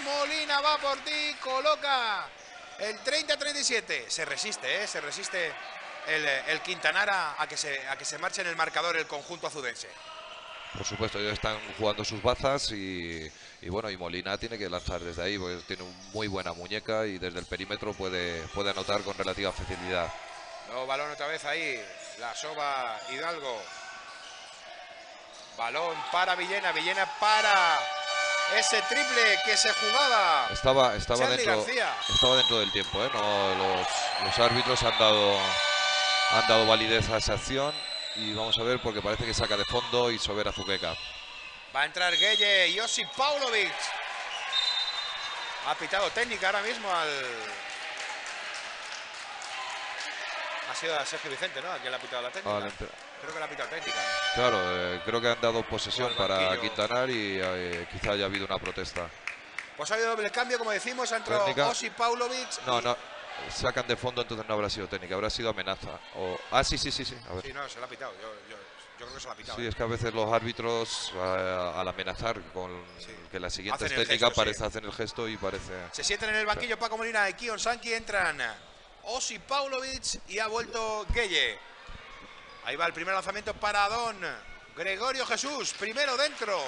Molina va por ti, coloca el treinta a treinta y siete. Se resiste, ¿eh? Se resiste el, el Quintanar a, a, que se, a que se marche en el marcador el conjunto azudense. Por supuesto, ellos están jugando sus bazas y, y bueno, y Molina tiene que lanzar desde ahí, porque tiene una muy buena muñeca y desde el perímetro puede, puede anotar con relativa facilidad. Nuevo balón otra vez ahí, la soba Hidalgo. Balón para Villena, Villena para ese triple que se jugaba. Estaba, estaba, Charly dentro, García. estaba dentro del tiempo, ¿eh? No, los, los árbitros han dado, han dado validez a esa acción y vamos a ver porque parece que saca de fondo y Isobel Azuqueca. Va a entrar Gueye, Josip Paulovic. Ha pitado técnica ahora mismo al... Ha sido a Sergio Vicente, ¿no? ¿A quién le ha pitado la técnica? Vale, Creo que le ha pitado técnica. claro, eh, creo que han dado posesión Al para banquillo. Quintanar y eh, quizá haya habido una protesta. Pues ha habido doble cambio, como decimos, ha entrado Técnica. Josip Paulovic. No, y- no, sacan de fondo, entonces no habrá sido técnica, habrá sido amenaza. O, ah, sí, sí, sí, sí. A ver. Sí, no, se la ha pitado. Yo, yo, yo creo que se la ha pitado. Sí, ¿eh? es que a veces los árbitros eh, al amenazar con Sí. que la siguiente es Hacen el técnica gesto, parece sí. hacen el gesto y parece... Se sientan en el banquillo Paco Molina y Kion Sanki, entran Josip Paulovic y ha vuelto Gueye. Ahí va el primer lanzamiento para Adón. Gregorio Jesús, primero dentro.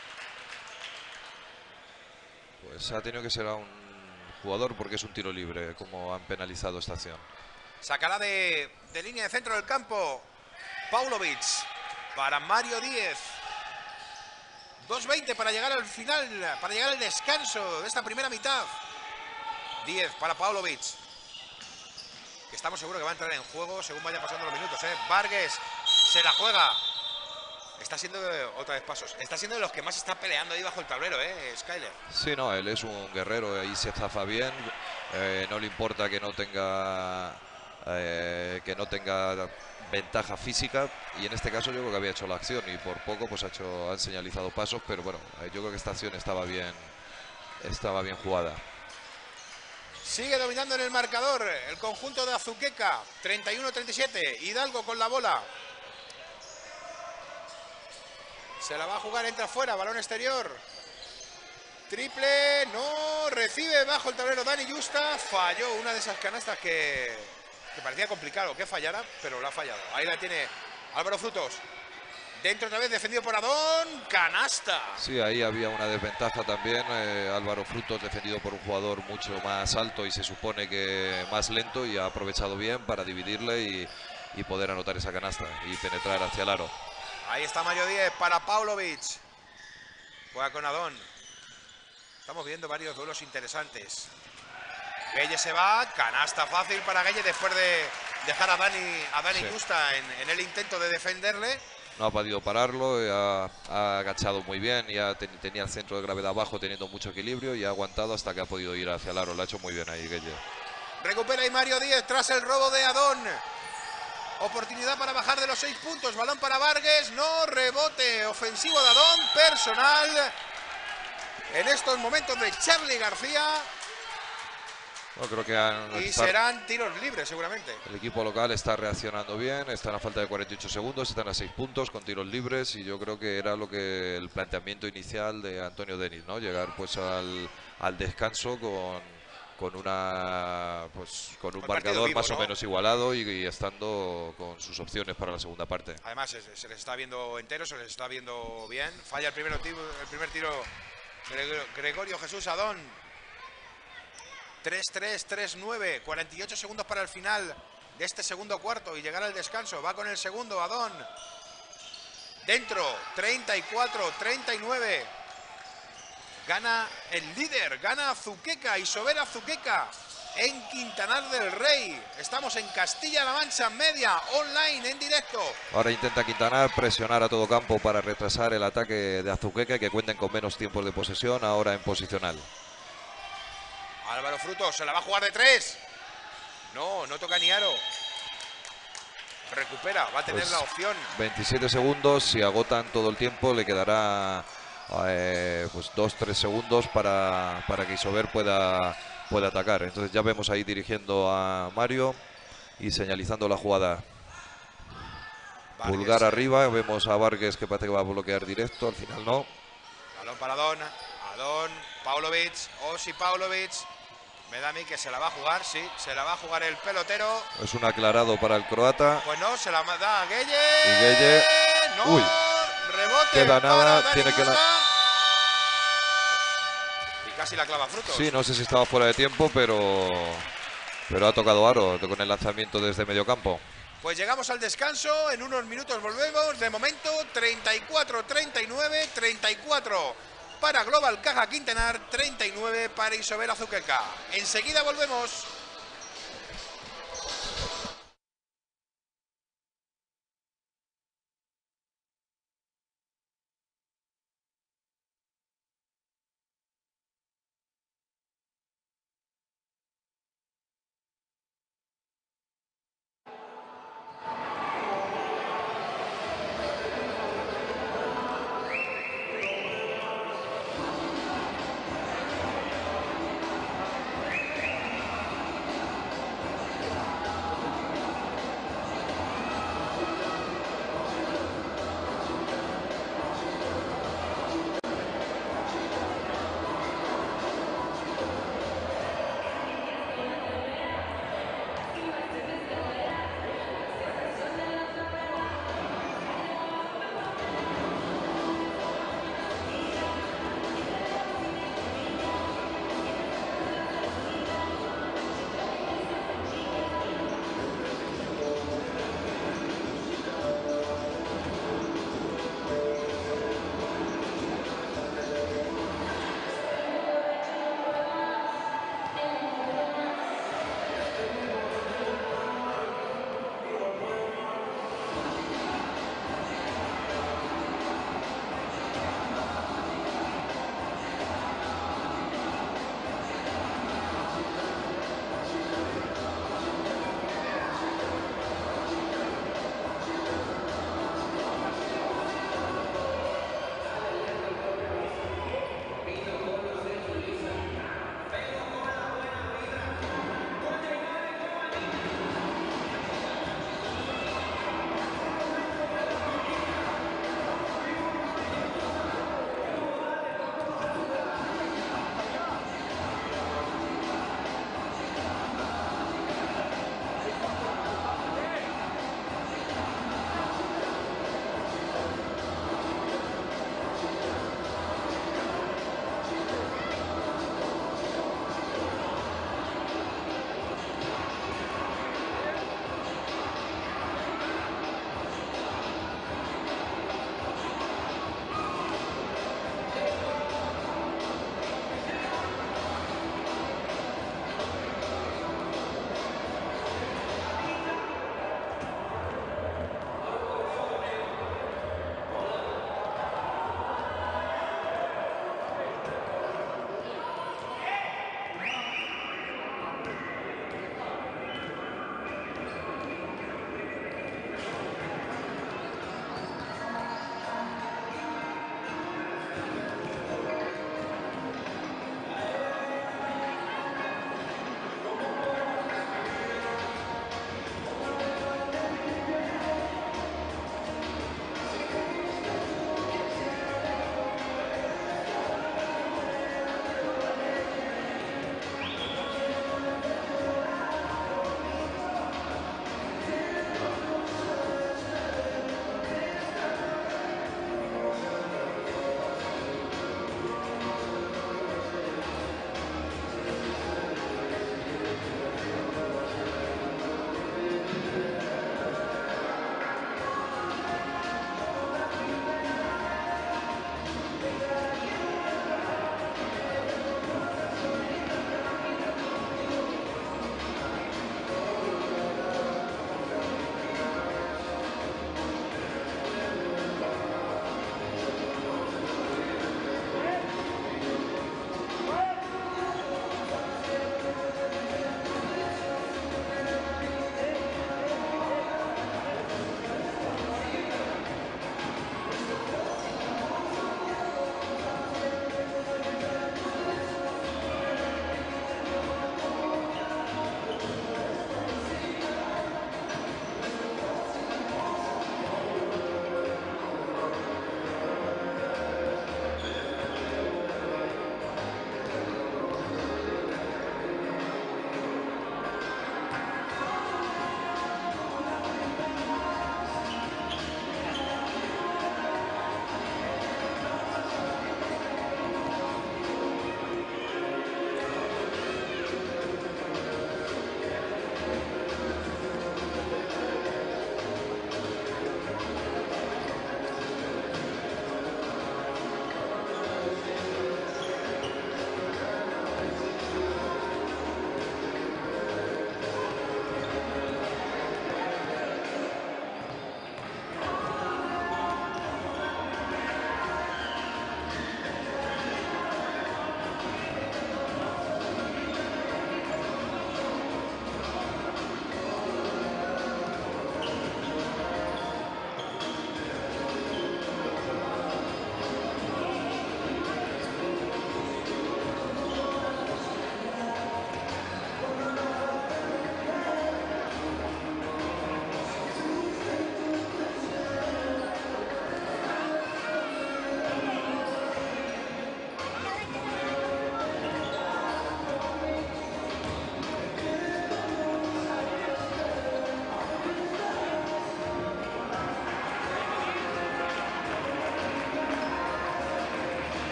Pues ha tenido que ser a un jugador porque es un tiro libre, como han penalizado esta acción. Sacará de, de línea de centro del campo Paulovic para Mario Díez. dos veinte para llegar al final, para llegar al descanso de esta primera mitad. Díez para Paulovic, que estamos seguros que va a entrar en juego según vayan pasando los minutos, ¿eh? Vargas se la juega. Está siendo, de- otra vez pasos, está siendo de los que más está peleando ahí bajo el tablero, ¿eh? Skyler. Sí, no, él es un guerrero, ahí se zafa bien, eh, no le importa que no tenga eh, que no tenga ventaja física y en este caso yo creo que había hecho la acción y por poco pues ha hecho, han señalizado pasos, pero bueno, eh, yo creo que esta acción estaba bien, estaba bien jugada. Sigue dominando en el marcador el conjunto de Azuqueca, treinta y uno a treinta y siete. Hidalgo con la bola. Se la va a jugar, entra fuera, balón exterior. Triple, no, recibe bajo el tablero Dani Justa. Falló una de esas canastas que, que parecía complicado que fallara, pero la ha fallado. Ahí la tiene Álvaro Frutos. Dentro otra vez, defendido por Adón, canasta. Sí, ahí había una desventaja también, eh, Álvaro Frutos defendido por un jugador mucho más alto y se supone que más lento y ha aprovechado bien para dividirle y, y poder anotar esa canasta y penetrar hacia el aro. Ahí está Mario Díez para Paulovic. Juega con Adón. Estamos viendo varios duelos interesantes. Gueye se va, canasta fácil para Gueye después de dejar a Dani, a Dani Sí. Justa en, en el intento de defenderle. No ha podido pararlo, eh, ha, ha agachado muy bien, ya ten- tenía el centro de gravedad bajo teniendo mucho equilibrio y ha aguantado hasta que ha podido ir hacia el aro. Lo ha hecho muy bien ahí, Gueye. Recupera y Mario Díez tras el robo de Adón. Oportunidad para bajar de los seis puntos. Balón para Vargas. No, rebote ofensivo de Adón. Personal. En estos momentos de Charly García. Bueno, creo que han- Y está- serán tiros libres seguramente. el equipo local está reaccionando bien, están a falta de cuarenta y ocho segundos, están a seis puntos con tiros libres y yo creo que era lo que el planteamiento inicial de Antonio Denis, ¿no? Llegar pues al, al descanso con, con una pues con un Un partido marcador vivo, más ¿no? o menos igualado y, y estando con sus opciones para la segunda parte. Además se, se les está viendo entero, se les está viendo bien. Falla el primer tiro, el primer tiro Gregorio, Gregorio Jesús Adón. tres tres, tres nueve, cuarenta y ocho segundos para el final de este segundo cuarto y llegar al descanso. Va con el segundo Adón. Dentro, treinta y cuatro, treinta y nueve. Gana el líder, gana Azuqueca, Isobel Azuqueca en Quintanar del Rey. Estamos en Castilla-La Mancha Media, online, en directo. Ahora intenta Quintanar presionar a todo campo para retrasar el ataque de Azuqueca y que cuenten con menos tiempos de posesión ahora en posicional. Álvaro Frutos se la va a jugar de tres. No, no toca ni aro. Recupera, va a tener Pues la opción. veintisiete segundos, si agotan todo el tiempo le quedará eh, pues dos tres segundos para, para que Isobel pueda, pueda atacar. Entonces ya vemos ahí dirigiendo a Mario y señalizando la jugada. Vargas. Pulgar arriba, vemos a Vargas que parece que va a bloquear directo, al final no. Balón para Adón. Adón Paulovic, Osi Paulovic. Me da a mí que se la va a jugar, sí, se la va a jugar el pelotero. Es un aclarado para el croata. Pues no, se la da a Gueye. Y Gueye. No, Uy. rebote. Queda nada, para tiene que la... Y casi la clava Frutos. Sí, no sé si estaba fuera de tiempo, pero pero ha tocado aro con el lanzamiento desde medio campo. Pues llegamos al descanso, en unos minutos volvemos. De momento, treinta y cuatro treinta y nueve, treinta y cuatro para Global Caja Quintanar, treinta y nueve para Isobel Azuqueca. Enseguida volvemos.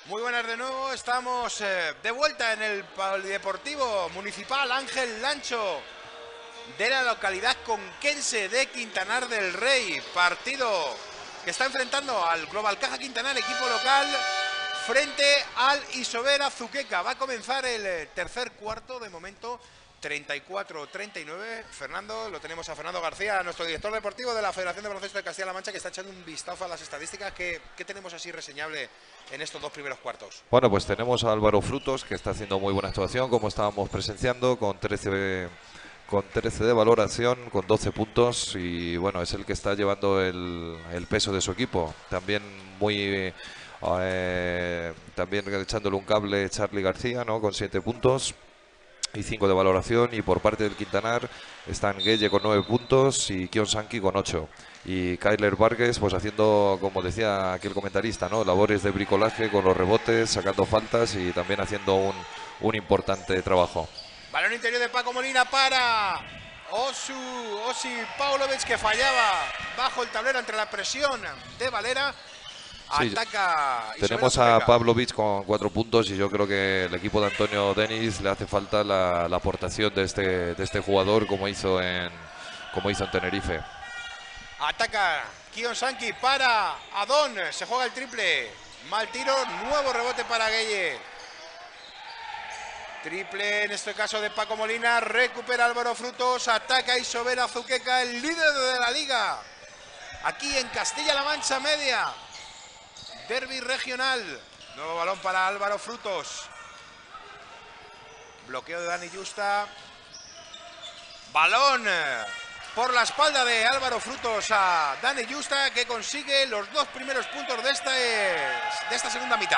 Muy buenas de nuevo, estamos eh, de vuelta en el Polideportivo Municipal Ángel Lancho de la localidad conquense de Quintanar del Rey. Partido que está enfrentando al Global Caja Quintanar, equipo local, frente al Isover Azuqueca. Va a comenzar el tercer cuarto, de momento treinta y cuatro treinta y nueve. Fernando, lo tenemos a Fernando García, nuestro director deportivo de la Federación de Baloncesto de Castilla-La Mancha, que está echando un vistazo a las estadísticas. ¿Qué, qué tenemos así reseñable en estos dos primeros cuartos? Bueno, pues tenemos a Álvaro Frutos, que está haciendo muy buena actuación, como estábamos presenciando, con trece, con trece de valoración, con doce puntos, y bueno, es el que está llevando el, el peso de su equipo. También muy... Eh, también echándole un cable Charlie García, ¿no?, con siete puntos y cinco de valoración, y por parte del Quintanar están Gueye con nueve puntos y Kion Sanki con ocho. Y Kyler Vargas pues haciendo, como decía aquel comentarista, ¿no?, labores de bricolaje con los rebotes, sacando faltas y también haciendo un, un importante trabajo. Balón interior de Paco Molina para Osu, Osi Paulovic, que fallaba bajo el tablero entre la presión de Valera. Sí, ataca. tenemos a Pavlovic con cuatro puntos, y yo creo que el equipo de Antonio Denis le hace falta la, la aportación de este, de este jugador, como hizo en, como hizo en Tenerife. Ataca Kion Sanki para Adón, se juega el triple, mal tiro, nuevo rebote para Gueye. Triple en este caso de Paco Molina, recupera Álvaro Frutos, ataca Isover Azuqueca, el líder de la liga, aquí en Castilla-La Mancha Media. Derbi regional. Nuevo balón para Álvaro Frutos. Bloqueo de Dani Justa. Balón por la espalda de Álvaro Frutos a Dani Justa, que consigue los dos primeros puntos de esta, de esta segunda mitad.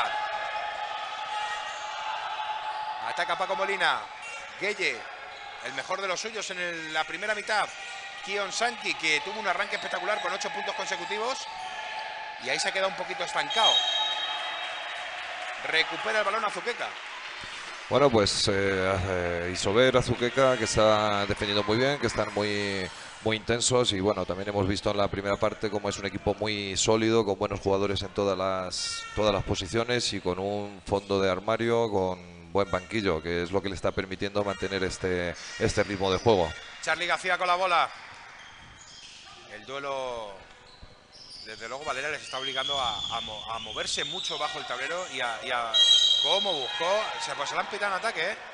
Ataca Paco Molina. Gueye, el mejor de los suyos en el, la primera mitad. Kion Sanki, que tuvo un arranque espectacular con ocho puntos consecutivos. Y ahí se ha quedado un poquito estancado. Recupera el balón Azuqueca. Bueno, pues eh, Isover Azuqueca, que está defendiendo muy bien, que están muy, muy intensos. Y bueno, también hemos visto en la primera parte cómo es un equipo muy sólido, con buenos jugadores en todas las, todas las posiciones y con un fondo de armario, con buen banquillo, que es lo que le está permitiendo mantener este, este ritmo de juego. Charlie García con la bola. El duelo... Desde luego Valera les está obligando a, a, mo a moverse mucho bajo el tablero y a, y a cómo buscó. Se, pues se le han pitado en ataque, ¿eh?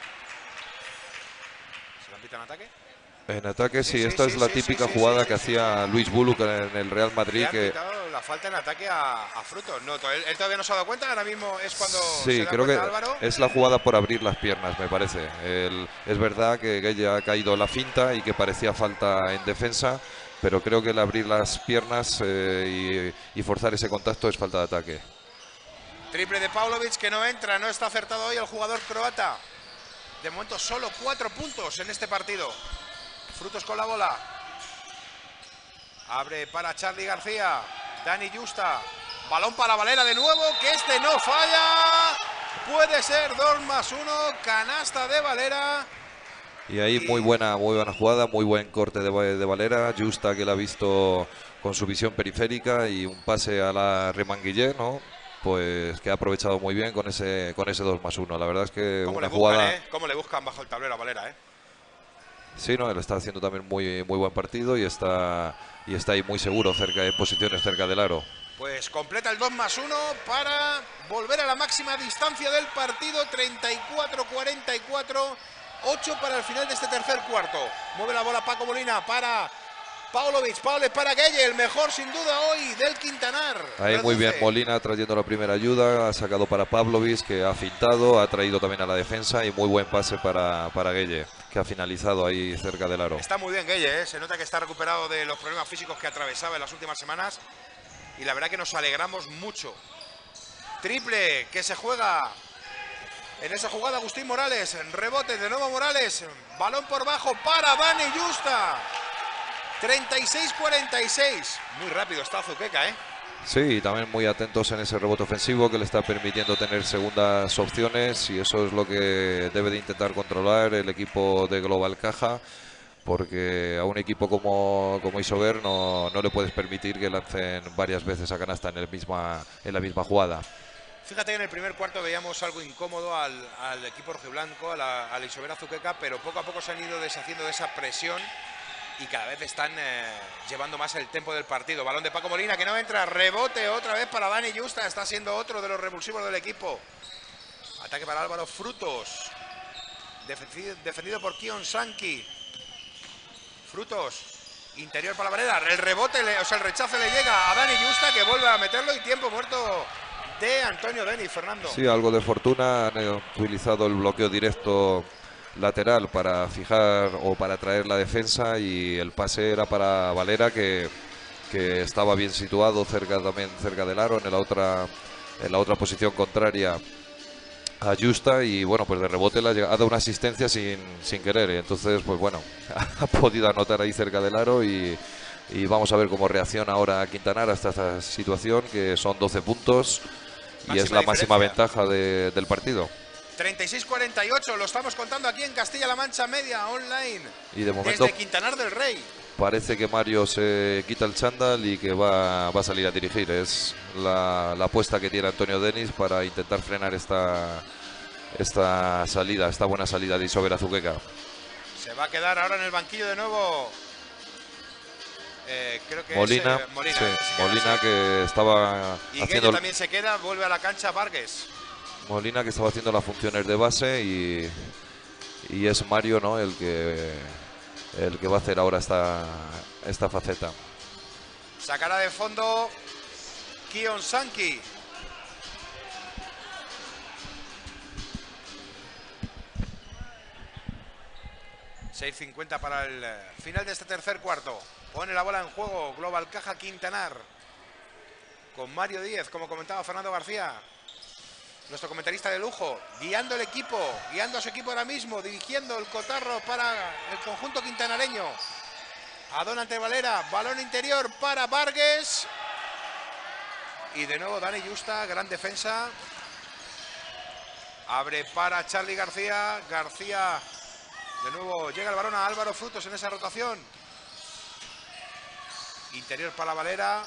¿Se le han pitado en ataque? En ataque, sí, sí, sí esta sí, es la sí, típica sí, sí, jugada sí, que sí, hacía sí. Luis Bullock en el Real Madrid. Le han que pitado la falta en ataque a, a Frutos. No, él, él todavía no se ha dado cuenta, ahora mismo es cuando sí, se da creo que cuenta Álvaro. Es la jugada por abrir las piernas, me parece. El, es verdad que Gueye ha caído en la finta y que parecía falta en defensa, pero creo que el abrir las piernas eh, y, y forzar ese contacto es falta de ataque. Triple de Paulovic, que no entra, no está acertado hoy el jugador croata. De momento solo cuatro puntos en este partido. Frutos con la bola. Abre para Charlie García. Dani Justa. Balón para Valera de nuevo, que este no falla. Puede ser dos más uno. Canasta de Valera. Y ahí muy buena, muy buena jugada, muy buen corte de, de Valera. Justa, que la ha visto con su visión periférica, y un pase a la Remanguillé, ¿no? Pues que ha aprovechado muy bien con ese con ese dos más uno. La verdad es que ¿Cómo una le buscan, jugada... eh? ¿Cómo le buscan bajo el tablero a Valera, eh? Sí, no, él está haciendo también muy muy buen partido y está y está ahí muy seguro, cerca de posiciones cerca del aro. Pues completa el dos más uno para volver a la máxima distancia del partido, treinta y cuatro cuarenta y cuatro, ocho para el final de este tercer cuarto. Mueve la bola Paco Molina para Paulovic, Paulovic para Gueye, el mejor sin duda hoy del Quintanar. Ahí Reduce. muy bien Molina trayendo la primera ayuda, ha sacado para Pavlovic, que ha fintado, ha traído también a la defensa, y muy buen pase para, para Gueye, que ha finalizado ahí cerca del aro. Está muy bien Gueye, ¿eh? Se nota que está recuperado de los problemas físicos que atravesaba en las últimas semanas, y la verdad que nos alegramos mucho. Triple que se juega en esa jugada Agustín Morales, rebote de nuevo Morales, balón por bajo para Dani Justa. treinta y seis cuarenta y seis. Muy rápido está Azuqueca, ¿eh? Sí, y también muy atentos en ese rebote ofensivo que le está permitiendo tener segundas opciones, y eso es lo que debe de intentar controlar el equipo de Global Caja, porque a un equipo como, como Isover no, no le puedes permitir que lancen varias veces a canasta en, el misma, en la misma jugada. Fíjate que en el primer cuarto veíamos algo incómodo al, al equipo rojiblanco, a la, a la Isobel Azuqueca, pero poco a poco se han ido deshaciendo de esa presión y cada vez están eh, llevando más el tempo del partido. Balón de Paco Molina que no entra, rebote otra vez para Dani Justa, está siendo otro de los revulsivos del equipo. Ataque para Álvaro Frutos, defendido, defendido por Kion Sanki. Frutos, interior para la vareda, el rebote, le, o sea el rechazo le llega a Dani Justa que vuelve a meterlo y tiempo muerto de Antonio Denis, Fernando. Sí, algo de fortuna, han utilizado el bloqueo directo lateral para fijar o para traer la defensa y el pase era para Valera que, que estaba bien situado cerca también cerca del aro en la otra en la otra posición contraria a Justa y bueno pues de rebote le ha dado una asistencia sin, sin querer y entonces pues bueno ha podido anotar ahí cerca del aro y, y vamos a ver cómo reacciona ahora Quintanar hasta esta situación que son doce puntos y máxima es la diferencia. Máxima ventaja de, del partido. treinta y seis cuarenta y ocho, lo estamos contando aquí en Castilla-La Mancha Media, online. Y de momento desde Quintanar del Rey. Parece que Mario se quita el chándal y que va, va a salir a dirigir. Es la, la apuesta que tiene Antonio Denis para intentar frenar esta, esta salida, esta buena salida de Isobel Azuqueca. Se va a quedar ahora en el banquillo de nuevo. Eh, creo que Molina, es, eh, Molina, sí, que Molina así. que estaba y haciendo también se queda, vuelve a la cancha Vargas. Molina que estaba haciendo las funciones de base y, y es Mario, ¿no? el que el que va a hacer ahora esta, esta faceta. Sacará de fondo Kion Sanki. seis cincuenta para el final de este tercer cuarto. Pone la bola en juego Global Caja Quintanar. Con Mario Díez, como comentaba Fernando García. Nuestro comentarista de lujo, guiando el equipo, guiando a su equipo ahora mismo, dirigiendo el cotarro para el conjunto quintanareño. Adón ante Valera, balón interior para Vargas. Y de nuevo Dani Justa, gran defensa. Abre para Charly García, García, de nuevo llega el balón a Álvaro Frutos en esa rotación. Interior para Valera.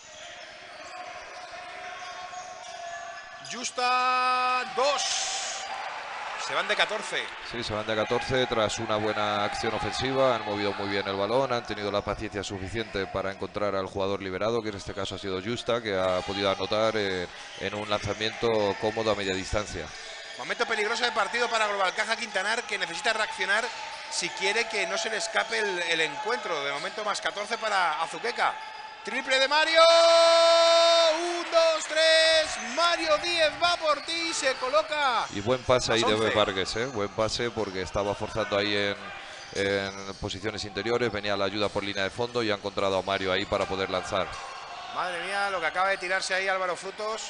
Justa, dos. Se van de catorce. Sí, se van de catorce tras una buena acción ofensiva. Han movido muy bien el balón, han tenido la paciencia suficiente para encontrar al jugador liberado, que en este caso ha sido Justa, que ha podido anotar eh, en un lanzamiento cómodo a media distancia. Momento peligroso de partido para Global Caja Quintanar, que necesita reaccionar si quiere que no se le escape el, el encuentro. De momento más catorce para Azuqueca. Triple de Mario. Un, dos, tres. Mario Díez va por ti y se coloca. Y buen pase ahí de Vargas, ¿eh? Buen pase porque estaba forzando ahí en, en posiciones interiores. Venía la ayuda por línea de fondo y ha encontrado a Mario ahí para poder lanzar. Madre mía, lo que acaba de tirarse ahí Álvaro Frutos.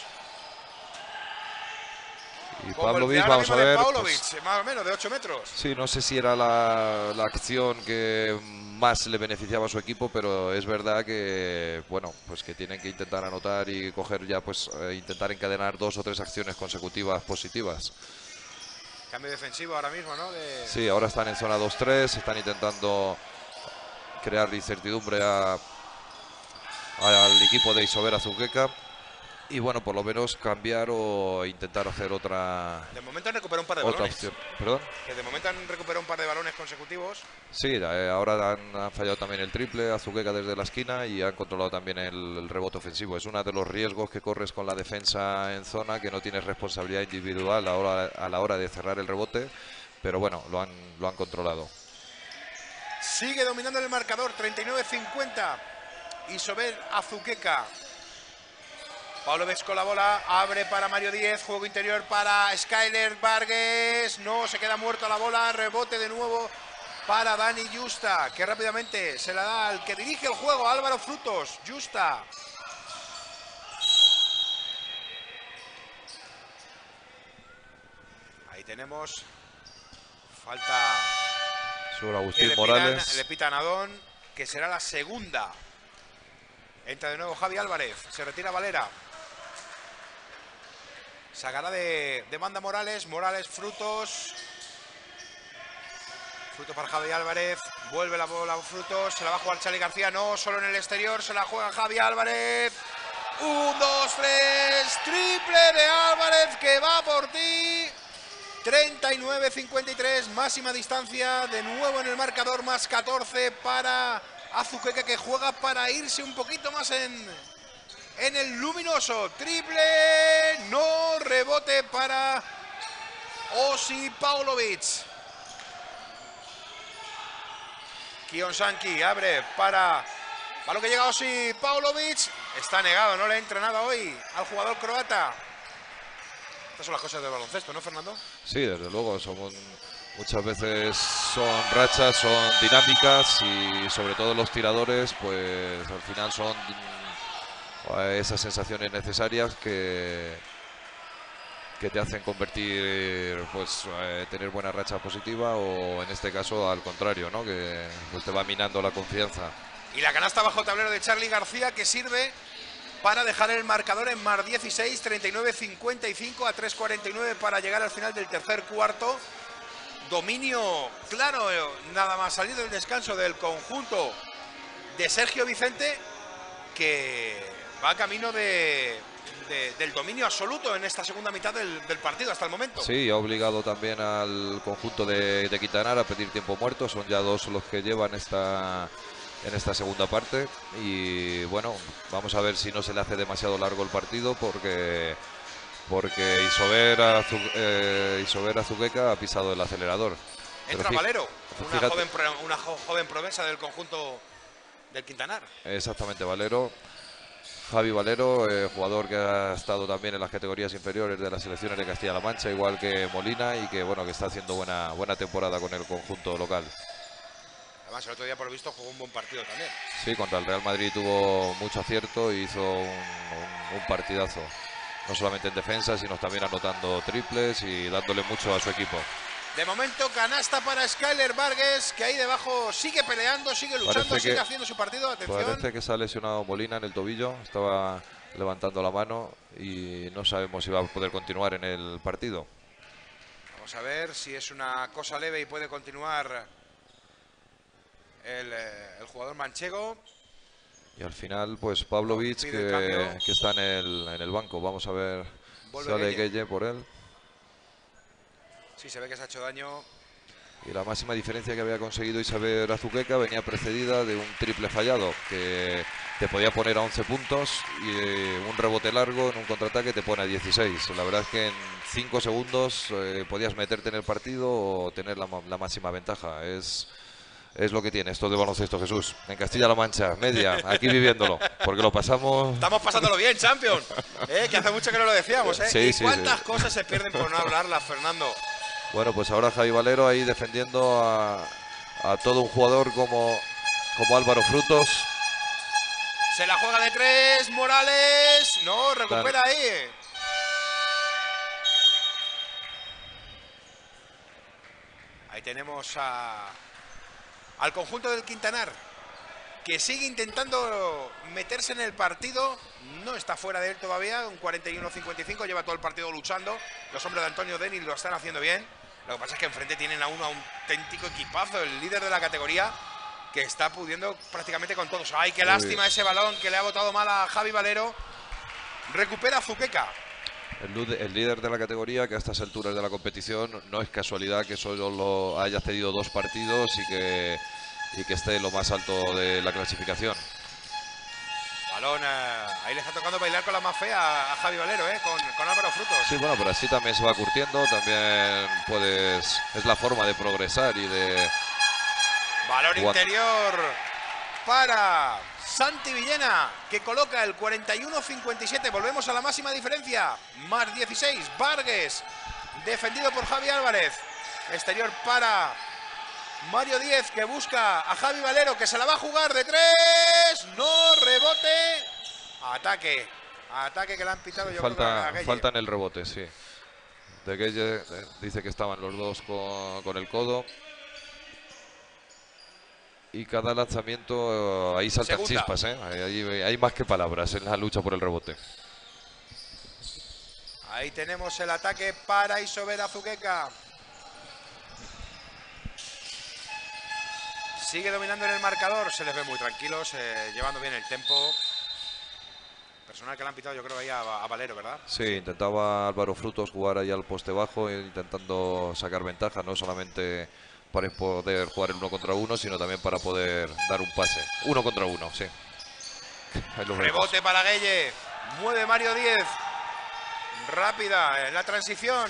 Y Pavlovic, vamos a ver. Pavlovic, pues, más o menos de ocho metros. Sí, no sé si era la, la acción que más le beneficiaba a su equipo, pero es verdad que bueno, pues que tienen que intentar anotar y coger ya, pues eh, intentar encadenar dos o tres acciones consecutivas positivas. Cambio defensivo ahora mismo, ¿no? De... Sí, ahora están en zona dos tres, están intentando crear incertidumbre a, a, al equipo de Isobel Azuqueca. Y bueno, por lo menos cambiar o intentar hacer otra. De momento han recuperado un par de otra balones. Opción. ¿Perdón? Que de momento han recuperado un par de balones consecutivos. Sí, eh, ahora han, han fallado también el triple Azuqueca desde la esquina y han controlado también el, el rebote ofensivo. Es uno de los riesgos que corres con la defensa en zona, que no tienes responsabilidad individual a la hora, a la hora de cerrar el rebote, pero bueno, lo han, lo han controlado. Sigue dominando el marcador, treinta y nueve cincuenta. Isobel Azuqueca. Pavlovic con la bola, abre para Mario Díez, juego interior para Skyler Vargas, no, se queda muerto la bola, rebote de nuevo para Dani Justa, que rápidamente se la da al que dirige el juego, Álvaro Frutos. Justa. Ahí tenemos, falta sobre Agustín le Morales. Pitan, le pitan a Adón, que será la segunda. Entra de nuevo Javi Álvarez, se retira Valera. Sacará de, de banda Morales, Morales, Frutos. Frutos para Javi Álvarez, vuelve la bola Frutos, se la va a jugar Charly García, no, solo en el exterior, se la juega Javi Álvarez. Un, dos, tres. Triple de Álvarez que va por ti. treinta y nueve cincuenta y tres. Máxima distancia. De nuevo en el marcador. Más catorce para Azuqueca, que juega para irse un poquito más en, en el luminoso. Triple. No, rebote para Osi Paulovic. Kionsanki abre para... Balón que llega Osi Paulovic. Está negado, no le entra nada hoy al jugador croata. Estas son las cosas del baloncesto, ¿no, Fernando? Sí, desde luego. Somos, muchas veces son rachas, son dinámicas y sobre todo los tiradores, pues al final son esas sensaciones necesarias que, que te hacen convertir, pues eh, tener buena racha positiva o en este caso al contrario, ¿no? Que pues te va minando la confianza. Y la canasta bajo tablero de Charly García, que sirve para dejar el marcador en más dieciséis, treinta y nueve cincuenta y cinco a tres cuarenta y nueve para llegar al final del tercer cuarto. Dominio claro, nada más salir del descanso del conjunto de Sergio Vicente, que va camino de, de, del dominio absoluto en esta segunda mitad del, del partido hasta el momento. Sí, ha obligado también al conjunto de, de Quintanar a pedir tiempo muerto. Son ya dos los que llevan esta... en esta segunda parte y bueno, vamos a ver si no se le hace demasiado largo el partido porque porque Isober, Azu, eh, Isober Azuqueca ha pisado el acelerador. Entra Pero Valero, una fíjate, joven, una jo, joven promesa del conjunto del Quintanar. Exactamente, Valero. Javi Valero, eh, jugador que ha estado también en las categorías inferiores de las selecciones de Castilla-La Mancha, igual que Molina, y que bueno, que está haciendo buena, buena temporada con el conjunto local. Además, el otro día, por lo visto, jugó un buen partido también. Sí, contra el Real Madrid tuvo mucho acierto y hizo un, un, un partidazo. No solamente en defensa, sino también anotando triples y dándole mucho a su equipo. De momento, canasta para Skyler Vargas, que ahí debajo sigue peleando, sigue luchando, Parece sigue que, haciendo su partido. Atención. Parece que se ha lesionado Molina en el tobillo. Estaba levantando la mano y no sabemos si va a poder continuar en el partido. Vamos a ver si es una cosa leve y puede continuar El, el jugador manchego. Y al final, pues Pavlovic, no, que, que está en el, en el banco. Vamos a ver, vuelve sale Gueye. Gueye por él. Sí, se ve que se ha hecho daño. Y la máxima diferencia que había conseguido Isober Azuqueca venía precedida de un triple fallado, que te podía poner a once puntos y eh, un rebote largo en un contraataque te pone a dieciséis. La verdad es que en cinco segundos eh, podías meterte en el partido o tener la, la máxima ventaja. Es... Es lo que tiene esto de baloncesto, Jesús. En Castilla-La Mancha, media, aquí viviéndolo, porque lo pasamos... Estamos pasándolo bien, champion. ¿Eh? Que hace mucho que no lo decíamos, ¿eh? Sí, ¿Y sí, cuántas sí. cosas se pierden por no hablarlas, Fernando? Bueno, pues ahora Javi Valero ahí defendiendo a, a todo un jugador como, como Álvaro Frutos. Se la juega de tres, Morales. No, recupera claro. ahí. Ahí tenemos a... al conjunto del Quintanar, que sigue intentando meterse en el partido. No está fuera de él todavía, un cuarenta y uno cincuenta y cinco, lleva todo el partido luchando. Los hombres de Antonio Denis lo están haciendo bien. Lo que pasa es que enfrente tienen a un auténtico equipazo, el líder de la categoría, que está pudiendo prácticamente con todos. ¡Ay, qué lástima ese balón que le ha botado mal a Javi Valero! Recupera Azuqueca. El, el líder de la categoría, que a estas alturas de la competición no es casualidad que solo lo haya cedido dos partidos y que, y que esté lo más alto de la clasificación. Balón, eh, ahí le está tocando bailar con la más fea a Javi Valero, eh, con, con Álvaro Frutos. Sí, bueno, pero así también se va curtiendo, también puedes, es la forma de progresar y de... Balón jugar. Interior para Santi Villena, que coloca el cuarenta y uno cincuenta y siete. Volvemos a la máxima diferencia, más dieciséis. Vargas, defendido por Javi Álvarez. Exterior para Mario Díez, que busca a Javi Valero, que se la va a jugar de tres. No, rebote. Ataque. Ataque que le han pitado. Yo falta, creo que falta en el rebote, sí. De Gueye eh, dice que estaban los dos con, con el codo. Y cada lanzamiento, ahí saltan Segunda. chispas, ¿eh? Hay, hay más que palabras en la lucha por el rebote. Ahí tenemos el ataque para Isober Azuqueca. Sigue dominando en el marcador, se les ve muy tranquilos, eh, llevando bien el tempo. Personal que le han pitado, yo creo, ahí a, a Valero, ¿verdad? Sí, intentaba Álvaro Frutos jugar ahí al poste bajo, intentando sacar ventaja, no solamente para poder jugar el uno contra uno, sino también para poder dar un pase. Uno contra uno, sí. Rebote para Gueye. Mueve Mario Díez. Rápida en la transición.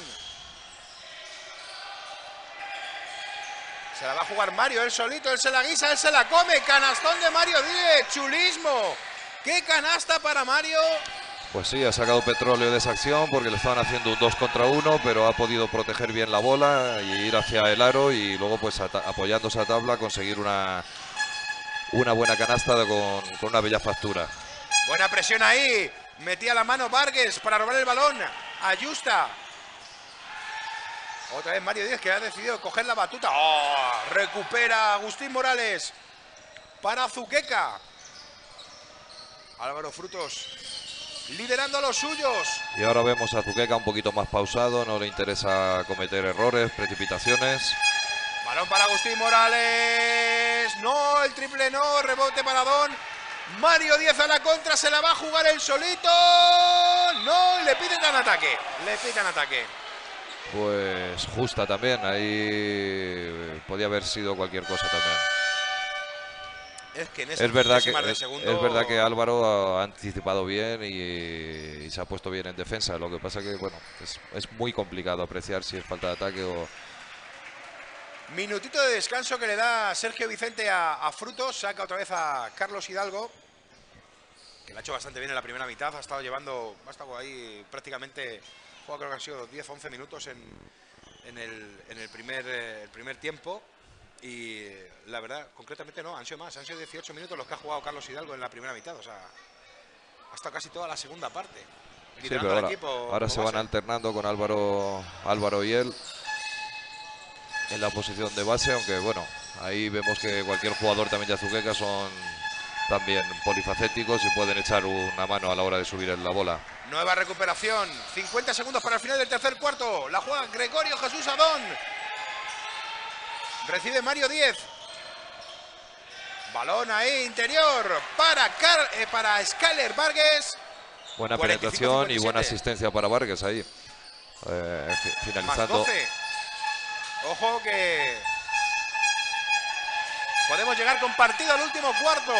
Se la va a jugar Mario, él solito, él se la guisa, él se la come. Canastón de Mario Díez, chulismo. ¡Qué canasta para Mario! Pues sí, ha sacado petróleo de esa acción porque le estaban haciendo un dos contra uno, pero ha podido proteger bien la bola y ir hacia el aro y luego pues apoyándose a tabla conseguir una, una buena canasta con, con una bella factura. Buena presión ahí. Metía la mano Vargas para robar el balón. Ayusta. Otra vez Mario Díez, que ha decidido coger la batuta. ¡Oh! Recupera Agustín Morales para Azuqueca. Álvaro Frutos liderando a los suyos. Y ahora vemos a Azuqueca un poquito más pausado. No le interesa cometer errores, precipitaciones. Balón para Agustín Morales. No, el triple no. Rebote para Don. Mario Díez a la contra. Se la va a jugar él solito. No, le pitan ataque. Le pitan ataque. Pues justa también, ahí podía haber sido cualquier cosa también. Es que en es verdad que de es, segundo... es verdad que Álvaro ha anticipado bien y, y se ha puesto bien en defensa. Lo que pasa que bueno, es, es muy complicado apreciar si es falta de ataque o... Minutito de descanso que le da Sergio Vicente a, a Frutos. Saca otra vez a Carlos Hidalgo, que lo ha hecho bastante bien en la primera mitad. Ha estado llevando, ha estado ahí prácticamente... Juego, creo que han sido diez once minutos en, en, el, en el, primer, eh, el primer tiempo. Y la verdad, concretamente no, han sido más. Han sido dieciocho minutos los que ha jugado Carlos Hidalgo en la primera mitad. O sea, ha estado casi toda la segunda parte. Sí, pero ahora, equipo, ahora se van alternando con Álvaro, Álvaro y él en la posición de base. Aunque bueno, ahí vemos que cualquier jugador también de Azuqueca son también polifacéticos y pueden echar una mano a la hora de subir en la bola. Nueva recuperación, cincuenta segundos para el final del tercer cuarto. La juega Gregorio Jesús Adón. Recibe Mario Díez. Balón ahí, interior, para, Car eh, para Skyler Vargas. Buena penetración y buena asistencia para Vargas ahí. Eh, finalizando. Más doce. Ojo que podemos llegar con partido al último cuarto.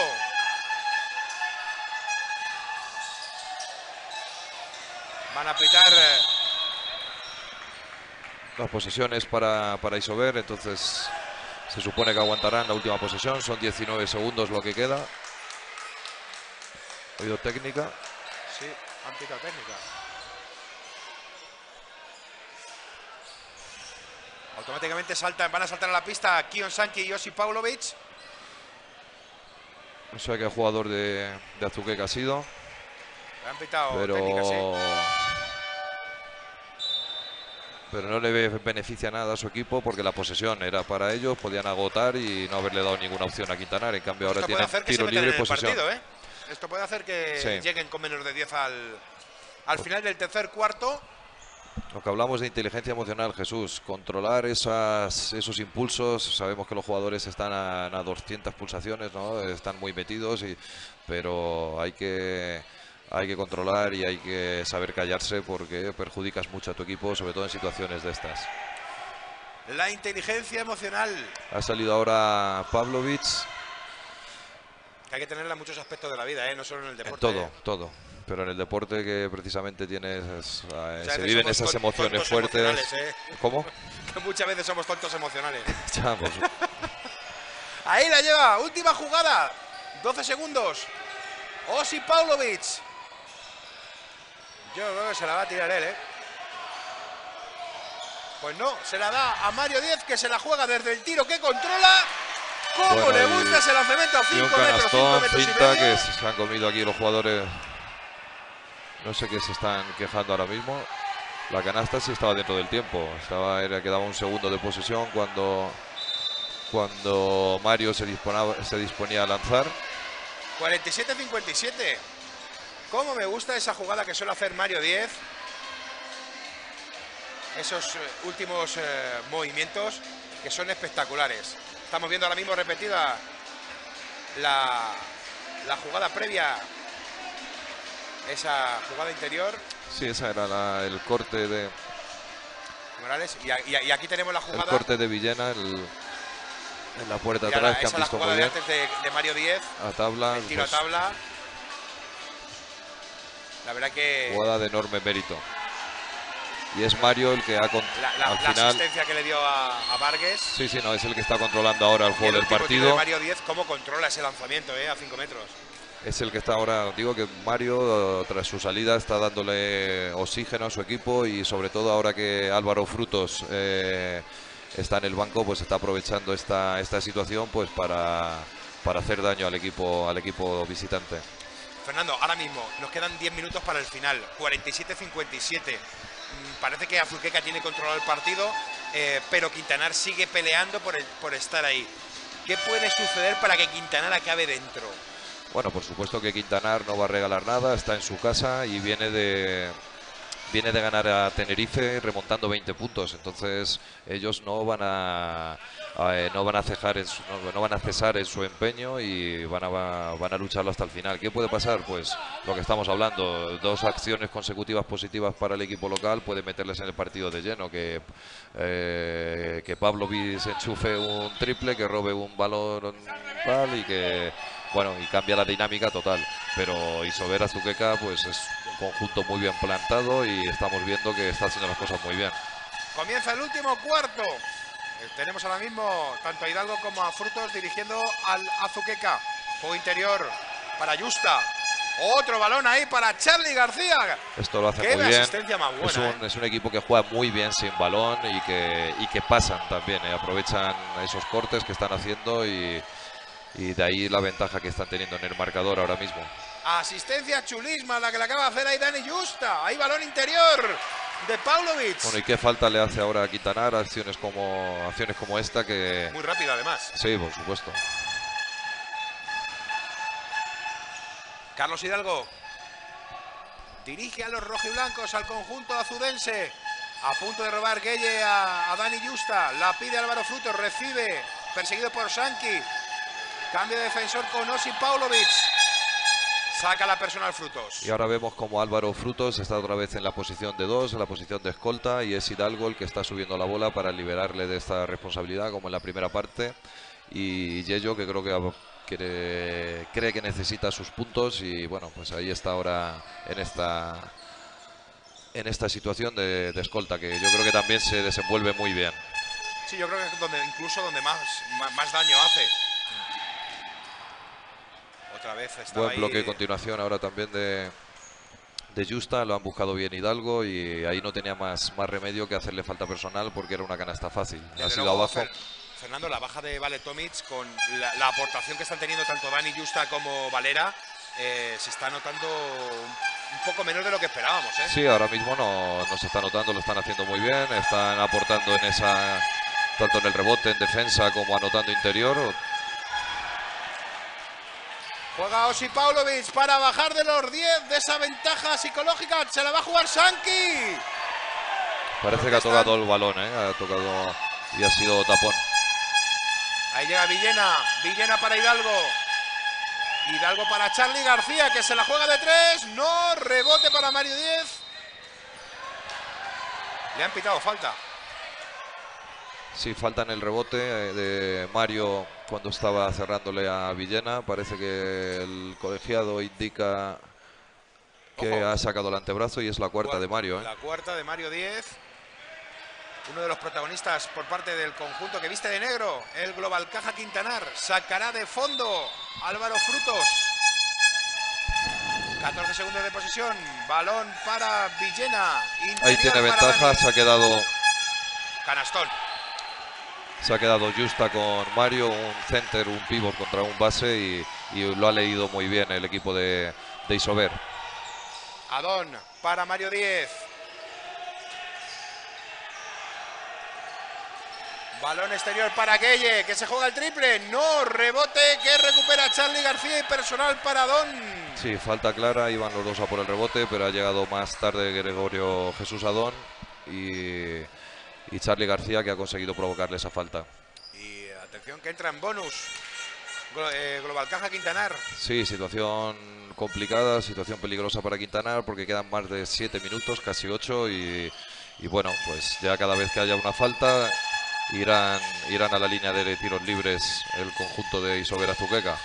Van a pitar las posesiones para, para Isover, entonces se supone que aguantarán la última posesión. Son diecinueve segundos lo que queda. Ha habido técnica. Sí, han pitado técnica. Automáticamente saltan, van a saltar a la pista Kion Sanki y Josip Pavlovic. No sé qué jugador de, de Azuqueca ha sido. Han pitado pero... técnica, sí. Pero no le beneficia nada a su equipo porque la posesión era para ellos, podían agotar y no haberle dado ninguna opción a Quintanar. En cambio ahora tienen tiro libre y posesión. Partido, ¿eh? Esto puede hacer que sí. lleguen con menos de diez al, al final del tercer cuarto. Lo que hablamos de inteligencia emocional, Jesús, controlar esas, esos impulsos. Sabemos que los jugadores están a, a doscientas pulsaciones, ¿no? Están muy metidos, y, pero hay que... Hay que controlar y hay que saber callarse porque perjudicas mucho a tu equipo, sobre todo en situaciones de estas. La inteligencia emocional. Ha salido ahora Pavlovic. Que hay que tenerla en muchos aspectos de la vida, ¿eh? No solo en el deporte. En todo, todo. Pero en el deporte que precisamente tienes, eh, se viven esas emociones fuertes. ¿Eh? ¿Cómo? Que muchas veces somos tontos emocionales. Ya, pues. Ahí la lleva, última jugada. doce segundos. Josip Pavlovic. Yo creo que se la va a tirar él, ¿eh? Pues no, se la da a Mario Díez, que se la juega desde el tiro, que controla. Como bueno, le gusta ese lanzamiento a cinco metros, cinco metros cinta y medio. Que se han comido aquí los jugadores. No sé qué se están quejando ahora mismo. La canasta sí estaba dentro del tiempo. Estaba, era, quedaba un segundo de posesión cuando, cuando Mario se disponía, se disponía a lanzar. cuarenta y siete cincuenta y siete. Cómo me gusta esa jugada que suele hacer Mario Díez. Esos eh, últimos eh, movimientos que son espectaculares. Estamos viendo ahora mismo repetida la, la jugada previa esa jugada interior. Sí, esa era la, el corte de Morales. Y, y, y aquí tenemos la jugada. El corte de Villena el, en la puerta Mira, atrás, la, que han visto muy de bien. antes de, de Mario Díez. A tabla. El tiro Pues, a tabla. La verdad que... Jugada de enorme mérito. Y es Mario el que ha con, la, la, al la final, asistencia que le dio a, a Vargas. Sí, sí, no, es el que está controlando ahora el juego el del partido. De Mario Díez, cómo controla ese lanzamiento, eh, a cinco metros. Es el que está ahora, digo que Mario, tras su salida, está dándole oxígeno a su equipo y sobre todo ahora que Álvaro Frutos eh, está en el banco, pues está aprovechando esta, esta situación pues para, para hacer daño al equipo, al equipo visitante. Fernando, ahora mismo nos quedan diez minutos para el final, cuarenta y siete a cincuenta y siete. Parece que Azuqueca tiene controlado el partido, eh, pero Quintanar sigue peleando por, el, por estar ahí. ¿Qué puede suceder para que Quintanar acabe dentro? Bueno, por supuesto que Quintanar no va a regalar nada, está en su casa y viene de, viene de ganar a Tenerife remontando veinte puntos. Entonces ellos no van a, a eh, no van a cejar en su, no, no van a cesar en su empeño y van a, van a lucharlo hasta el final. ¿Qué puede pasar? Pues lo que estamos hablando, dos acciones consecutivas positivas para el equipo local puede meterles en el partido de lleno, que, eh, que Pavlovic se enchufe un triple, que robe un balón tal y que... Bueno, y cambia la dinámica total, pero Isover Azuqueca pues es un conjunto muy bien plantado y estamos viendo que está haciendo las cosas muy bien. Comienza el último cuarto. Eh, tenemos ahora mismo tanto a Hidalgo como a Frutos dirigiendo al Azuqueca. Juego interior para Justa. Otro balón ahí para Charly García. Esto lo hace Qué muy bien. Asistencia más buena, es, un, eh. es un equipo que juega muy bien sin balón y que, y que pasan también, eh, aprovechan esos cortes que están haciendo y... Y de ahí la ventaja que están teniendo en el marcador ahora mismo. Asistencia chulísima la que le acaba de hacer ahí Dani Justa. Ahí balón interior de Pavlovic. Bueno, ¿y qué falta le hace ahora a Quintanar? Acciones como, acciones como esta que... Muy rápida además. Sí, por supuesto. Carlos Hidalgo dirige a los rojiblancos, al conjunto azudense. A punto de robar Gueye a, a Dani Justa. La pide Álvaro Frutos, recibe. Perseguido por Sanki. Cambio de defensor con Osip Pavlovic. Saca la personal Frutos. Y ahora vemos como Álvaro Frutos está otra vez en la posición de dos, en la posición de escolta, y es Hidalgo el que está subiendo la bola para liberarle de esta responsabilidad, como en la primera parte. Y Yello, que creo que cree, cree que necesita sus puntos, y bueno, pues ahí está ahora en esta, en esta situación de, de escolta, que yo creo que también se desenvuelve muy bien. Sí, yo creo que es donde, incluso donde más, más, más daño hace. Otra vez Buen ahí. bloque de continuación ahora también de, de Justa, lo han buscado bien Hidalgo y ahí no tenía más, más remedio que hacerle falta personal porque era una canasta fácil. Desde ha sido luego, abajo. Fer, Fernando, la baja de Vale Tomic con la, la aportación que están teniendo tanto Dani Justa como Valera, eh, se está notando un, un poco menos de lo que esperábamos, ¿eh? Sí, ahora mismo no, no se está notando, lo están haciendo muy bien, están aportando en esa, tanto en el rebote, en defensa como anotando interior. Juega Osip Pavlovic para bajar de los diez de esa ventaja psicológica. Se la va a jugar Sanki. Parece que ha tocado el balón, ¿eh? Ha tocado y ha sido tapón. Ahí llega Villena. Villena para Hidalgo. Hidalgo para Charly García, que se la juega de tres. No, rebote para Mario Díez. Le han pitado falta. Sí, falta en el rebote de Mario cuando estaba cerrándole a Villena. Parece que el colegiado indica que Ojo. ha sacado el antebrazo y es la cuarta de Mario. ¿eh? La cuarta de Mario Díez. Uno de los protagonistas por parte del conjunto que viste de negro, el Global Caja Quintanar. Sacará de fondo Álvaro Frutos. catorce segundos de posesión. Balón para Villena. Ahí tiene ventaja, Dani. Se ha quedado... Canastón. Se ha quedado Justa con Mario, un center, un pivot contra un base y, y lo ha leído muy bien el equipo de, de Isover. Adón para Mario Díez. Balón exterior para Gueye, que se juega el triple. No, rebote que recupera Charly García y personal para Adón. Sí, falta clara, iban los dos a por el rebote, pero ha llegado más tarde Gregorio Jesús Adón y... y Charly García, que ha conseguido provocarle esa falta. Y atención que entra en bonus Global Caja Quintanar. Sí, situación complicada, situación peligrosa para Quintanar, porque quedan más de siete minutos, casi ocho, y, y bueno, pues ya cada vez que haya una falta irán, irán a la línea de tiros libres el conjunto de Isover Azuqueca.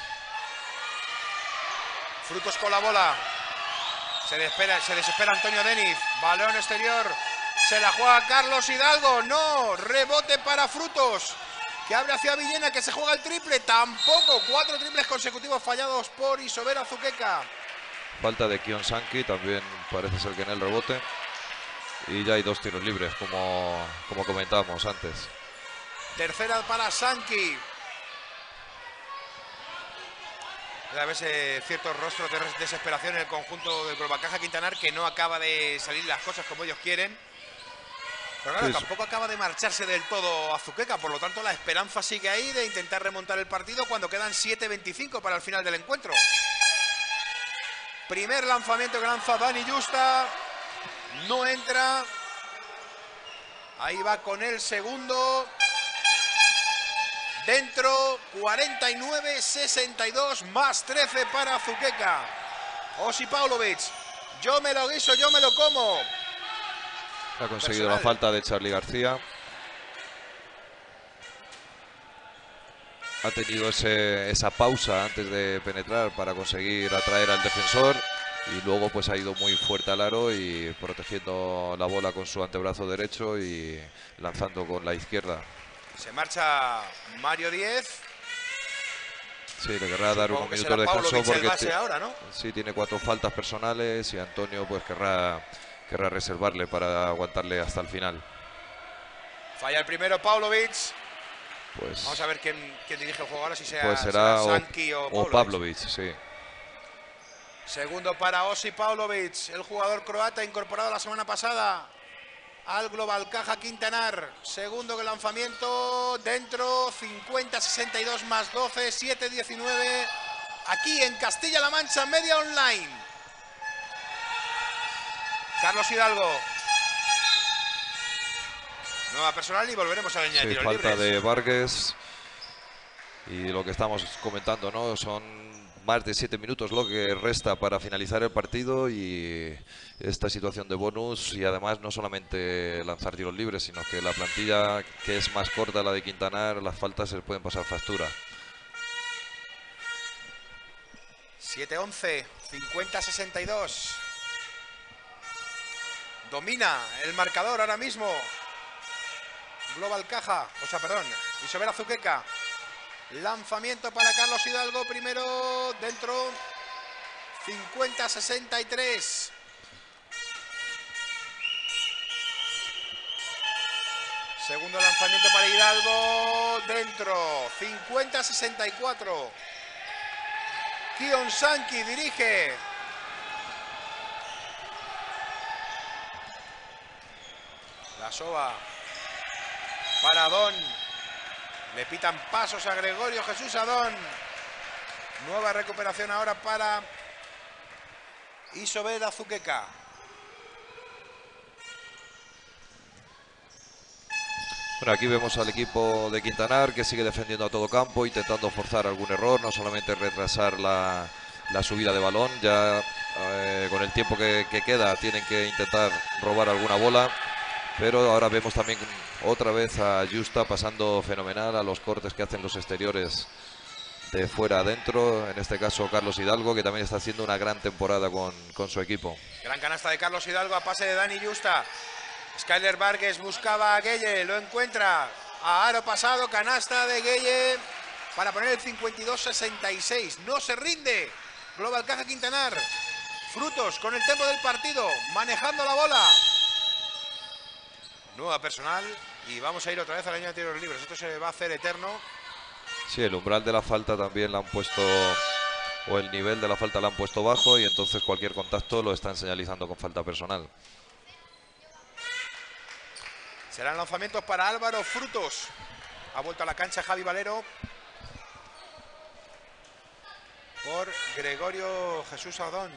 Frutos con la bola. Se desespera, se desespera Antonio Deniz. Balón exterior. Se la juega Carlos Hidalgo. No. Rebote para Frutos, que abre hacia Villena, que se juega el triple. Tampoco. Cuatro triples consecutivos fallados por Isover Azuqueca. Falta de Kion Sankey, también parece ser que en el rebote. Y ya hay dos tiros libres, como, como comentábamos antes. Tercera para Sankey. Debe haberse ciertos rostros de desesperación en el conjunto del Global Caja Quintanar, que no acaba de salir las cosas como ellos quieren. Pero claro, sí, tampoco acaba de marcharse del todo Azuqueca, por lo tanto la esperanza sigue ahí de intentar remontar el partido cuando quedan siete veinticinco para el final del encuentro. Primer lanzamiento que lanza Dani Justa. No entra. Ahí va con el segundo. Dentro, cuarenta y nueve sesenta y dos, más trece para Azuqueca. Osi Paulovic, yo me lo guiso, yo me lo como. Ha conseguido Personal. La falta de Charlie García. Ha tenido ese, esa pausa antes de penetrar para conseguir atraer al defensor. Y luego pues ha ido muy fuerte al aro y protegiendo la bola con su antebrazo derecho y lanzando con la izquierda. Se marcha Mario Diez. Sí, le querrá dar unos minutos de descanso porque ahora, ¿no? Sí, tiene cuatro faltas personales y Antonio pues querrá, querrá reservarle para aguantarle hasta el final. Falla el primero Paulovic. Pues, vamos a ver quién, quién dirige el juego ahora, si sea, pues será será Sankey o, o, o Pavlovic, sí. Segundo para Osi Paulovic, el jugador croata incorporado la semana pasada al Global Caja Quintanar. Segundo lanzamiento dentro, cincuenta sesenta y dos más doce, siete diecinueve. Aquí en Castilla-La Mancha, Media Online. Carlos Hidalgo. Nueva personal y volveremos a la línea de tiros falta libres. De Vargas. Y lo que estamos comentando, ¿no? Son más de siete minutos lo que resta para finalizar el partido y esta situación de bonus, y además no solamente lanzar tiros libres, sino que la plantilla, que es más corta, la de Quintanar, las faltas se pueden pasar factura. siete once, cincuenta sesenta y dos. Domina el marcador ahora mismo Global Caja, o sea, perdón, Isover Azuqueca. Lanzamiento para Carlos Hidalgo, primero dentro, cincuenta sesenta y tres. Segundo lanzamiento para Hidalgo, dentro, cincuenta sesenta y cuatro. Kion Sankey dirige. La soba para Adón. Le pitan pasos a Gregorio Jesús Adón. Nueva recuperación ahora para Isover Azuqueca. Bueno, aquí vemos al equipo de Quintanar que sigue defendiendo a todo campo, intentando forzar algún error, no solamente retrasar la, la subida de balón. Ya eh, con el tiempo que, que queda tienen que intentar robar alguna bola. Pero ahora vemos también otra vez a Justa pasando fenomenal a los cortes que hacen los exteriores de fuera adentro. En este caso Carlos Hidalgo, que también está haciendo una gran temporada con, con su equipo. Gran canasta de Carlos Hidalgo a pase de Dani Justa. Skyler Vargas buscaba a Gueye, lo encuentra a aro pasado, canasta de Gueye para poner el cincuenta y dos sesenta y seis. No se rinde Global Caja Quintanar. Frutos con el tempo del partido, manejando la bola. Nueva personal y vamos a ir otra vez a la línea de tiros libres. Esto se va a hacer eterno. Sí, el umbral de la falta también la han puesto, o el nivel de la falta la han puesto bajo, y entonces cualquier contacto lo están señalizando con falta personal. Serán lanzamientos para Álvaro Frutos. Ha vuelto a la cancha Javi Valero por Gregorio Jesús Adón.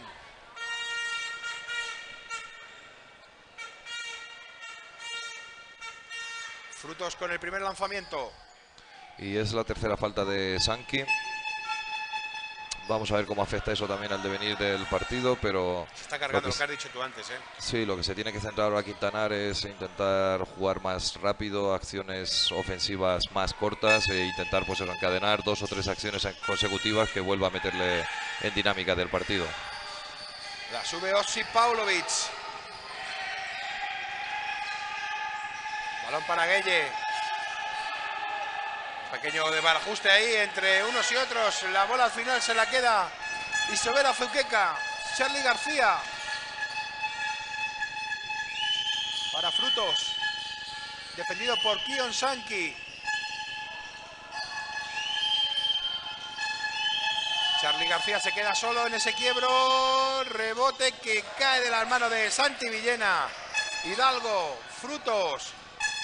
Frutos con el primer lanzamiento. Y es la tercera falta de Sankey. Vamos a ver cómo afecta eso también al devenir del partido, pero... Se está cargando lo que, lo que has dicho tú antes, ¿eh? Sí, lo que se tiene que centrar ahora Quintanar es intentar jugar más rápido, acciones ofensivas más cortas e intentar pues encadenar dos o tres acciones consecutivas que vuelva a meterle en dinámica del partido. La sube Osip Pavlovic. Balón para Gueye. Pequeño desbarajuste ahí entre unos y otros. La bola al final se la queda Isobel Azuqueca. Charly García. Para Frutos. Defendido por Kion Sankey. Charly García se queda solo en ese quiebro. Rebote que cae de las manos de Santi Villena. Hidalgo. Frutos.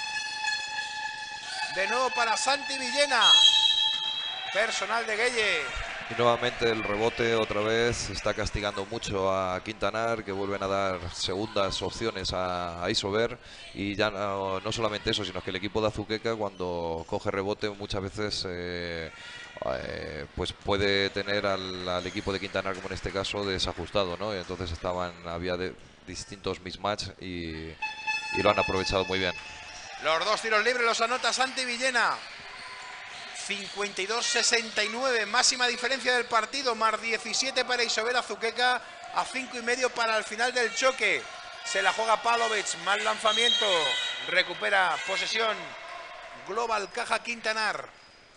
De nuevo para Santi Villena. Personal de Gueye. Y nuevamente el rebote otra vez está castigando mucho a Quintanar, que vuelven a dar segundas opciones a, a Isober. Y ya no, no solamente eso, sino que el equipo de Azuqueca, cuando coge rebote, muchas veces eh, eh, pues puede tener al, al equipo de Quintanar, como en este caso, desajustado, ¿no? Y entonces estaban, había de, distintos mismatch y, y lo han aprovechado muy bien. Los dos tiros libres los anota Santi Villena. cincuenta y dos sesenta y nueve, máxima diferencia del partido, más diecisiete para Isobel Azuqueca, a cinco y medio para el final del choque. Se la juega Pavlovic, mal lanzamiento, recupera posesión Global Caja Quintanar.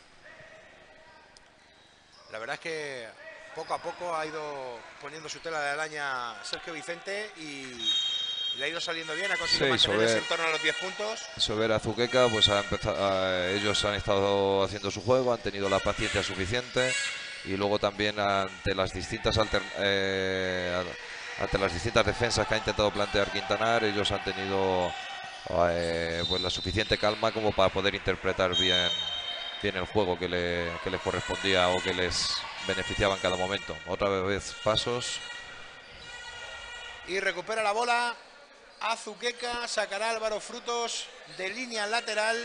La verdad es que poco a poco ha ido poniendo su tela de araña Sergio Vicente y le ha ido saliendo bien, ha conseguido sí, mantenerse en torno a los diez puntos. Sobre Azuqueca, pues ha empezado, eh, ellos han estado haciendo su juego, han tenido la paciencia suficiente y luego también ante las distintas alter, eh, ante las distintas defensas que ha intentado plantear Quintanar, ellos han tenido eh, pues la suficiente calma como para poder interpretar bien, bien el juego que, le, que les correspondía o que les beneficiaba en cada momento. Otra vez pasos. Y recupera la bola Azuqueca, sacará Álvaro Frutos de línea lateral.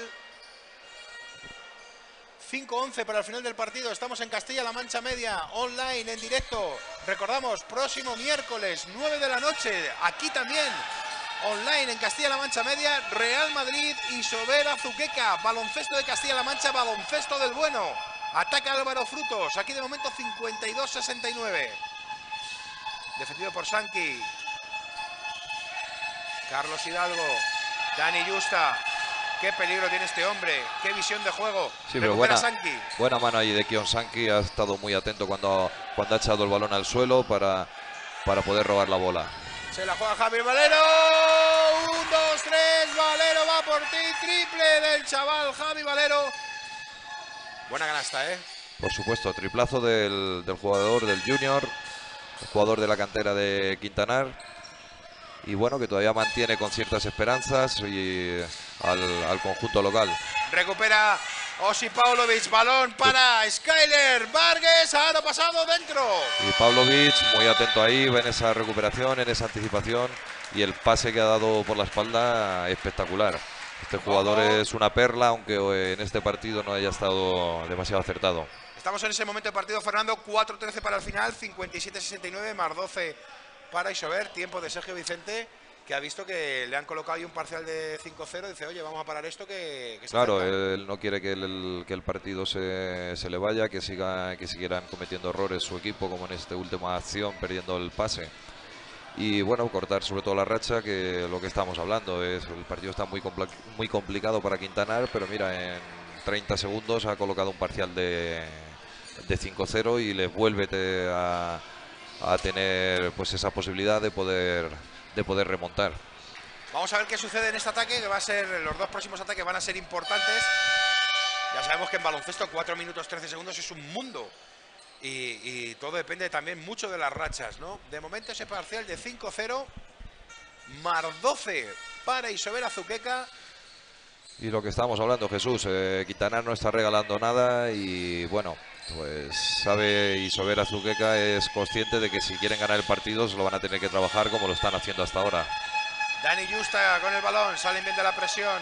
cinco once para el final del partido. Estamos en Castilla-La Mancha Media, online, en directo. Recordamos, próximo miércoles, nueve de la noche, aquí también, online en Castilla-La Mancha Media, Real Madrid, Isobel Azuqueca, baloncesto de Castilla-La Mancha, baloncesto del bueno. Ataca Álvaro Frutos, aquí de momento cincuenta y dos sesenta y nueve. Defendido por Sankey. Carlos Hidalgo, Dani Justa, qué peligro tiene este hombre, qué visión de juego. Sí, pero buena, buena mano ahí de Kion Sankey, ha estado muy atento cuando, cuando ha echado el balón al suelo para, para poder robar la bola. Se la juega Javi Valero, un, dos, tres, Valero va por ti, triple del chaval Javi Valero. Buena canasta, ¿eh? Por supuesto, triplazo del, del jugador del Junior, el jugador de la cantera de Quintanar. Y bueno, que todavía mantiene con ciertas esperanzas y al, al conjunto local. Recupera Osip Pavlovic, balón para Skyler Vargas, ahora pasado dentro. Y Pavlovic muy atento ahí, en esa recuperación, en esa anticipación y el pase que ha dado por la espalda espectacular. Este jugador Ojo. es una perla, aunque en este partido no haya estado demasiado acertado. Estamos en ese momento del partido, Fernando, cuatro trece para el final, cincuenta y siete sesenta y nueve más doce para Isober, tiempo de Sergio Vicente, que ha visto que le han colocado ahí un parcial de cinco cero, dice, oye, vamos a parar esto que... que claro, él no quiere que el, que el partido se, se le vaya, que siga que siguieran cometiendo errores su equipo, como en esta última acción, perdiendo el pase. Y bueno, cortar sobre todo la racha, que lo que estamos hablando es el partido está muy, compl muy complicado para Quintanar, pero mira, en treinta segundos ha colocado un parcial de, de cinco cero y les vuelve a... a tener pues esa posibilidad de poder de poder remontar. Vamos a ver qué sucede en este ataque, que va a ser, los dos próximos ataques van a ser importantes. Ya sabemos que en baloncesto cuatro minutos trece segundos es un mundo y, y todo depende también mucho de las rachas, ¿no? De momento ese parcial de cinco cero más doce para Isobel Azuqueca. Y lo que estábamos hablando, Jesús, eh, Quintanar no está regalando nada y bueno, pues sabe Isobel Azuqueca, es consciente de que si quieren ganar el partido se lo van a tener que trabajar como lo están haciendo hasta ahora. Dani Justa con el balón, salen bien de la presión.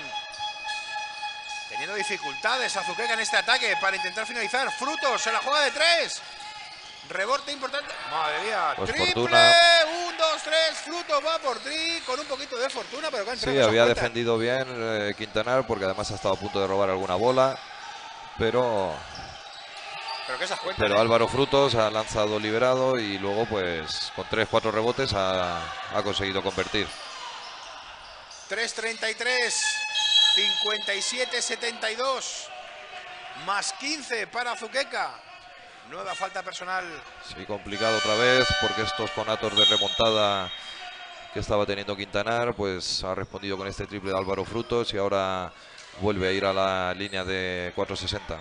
Teniendo dificultades Azuqueca en este ataque para intentar finalizar. Frutos, se la juega de tres. Rebote importante. Madre mía. Pues triple. fortuna. Un, dos, tres. Frutos va por tri. Con un poquito de fortuna, pero que han Sí, entrado había esas cuentas. defendido bien eh, Quintanar, porque además ha estado a punto de robar alguna bola. Pero, Pero que esas cuentas. pero ¿eh? Álvaro Frutos ha lanzado liberado y luego pues con tres cuatro rebotes ha, ha conseguido convertir. tres treinta y tres. cincuenta y siete setenta y dos. Más quince para Azuqueca. Nueva falta personal. Sí, complicado otra vez porque estos conatos de remontada que estaba teniendo Quintanar, pues ha respondido con este triple de Álvaro Frutos y ahora vuelve a ir a la línea de cuatro sesenta.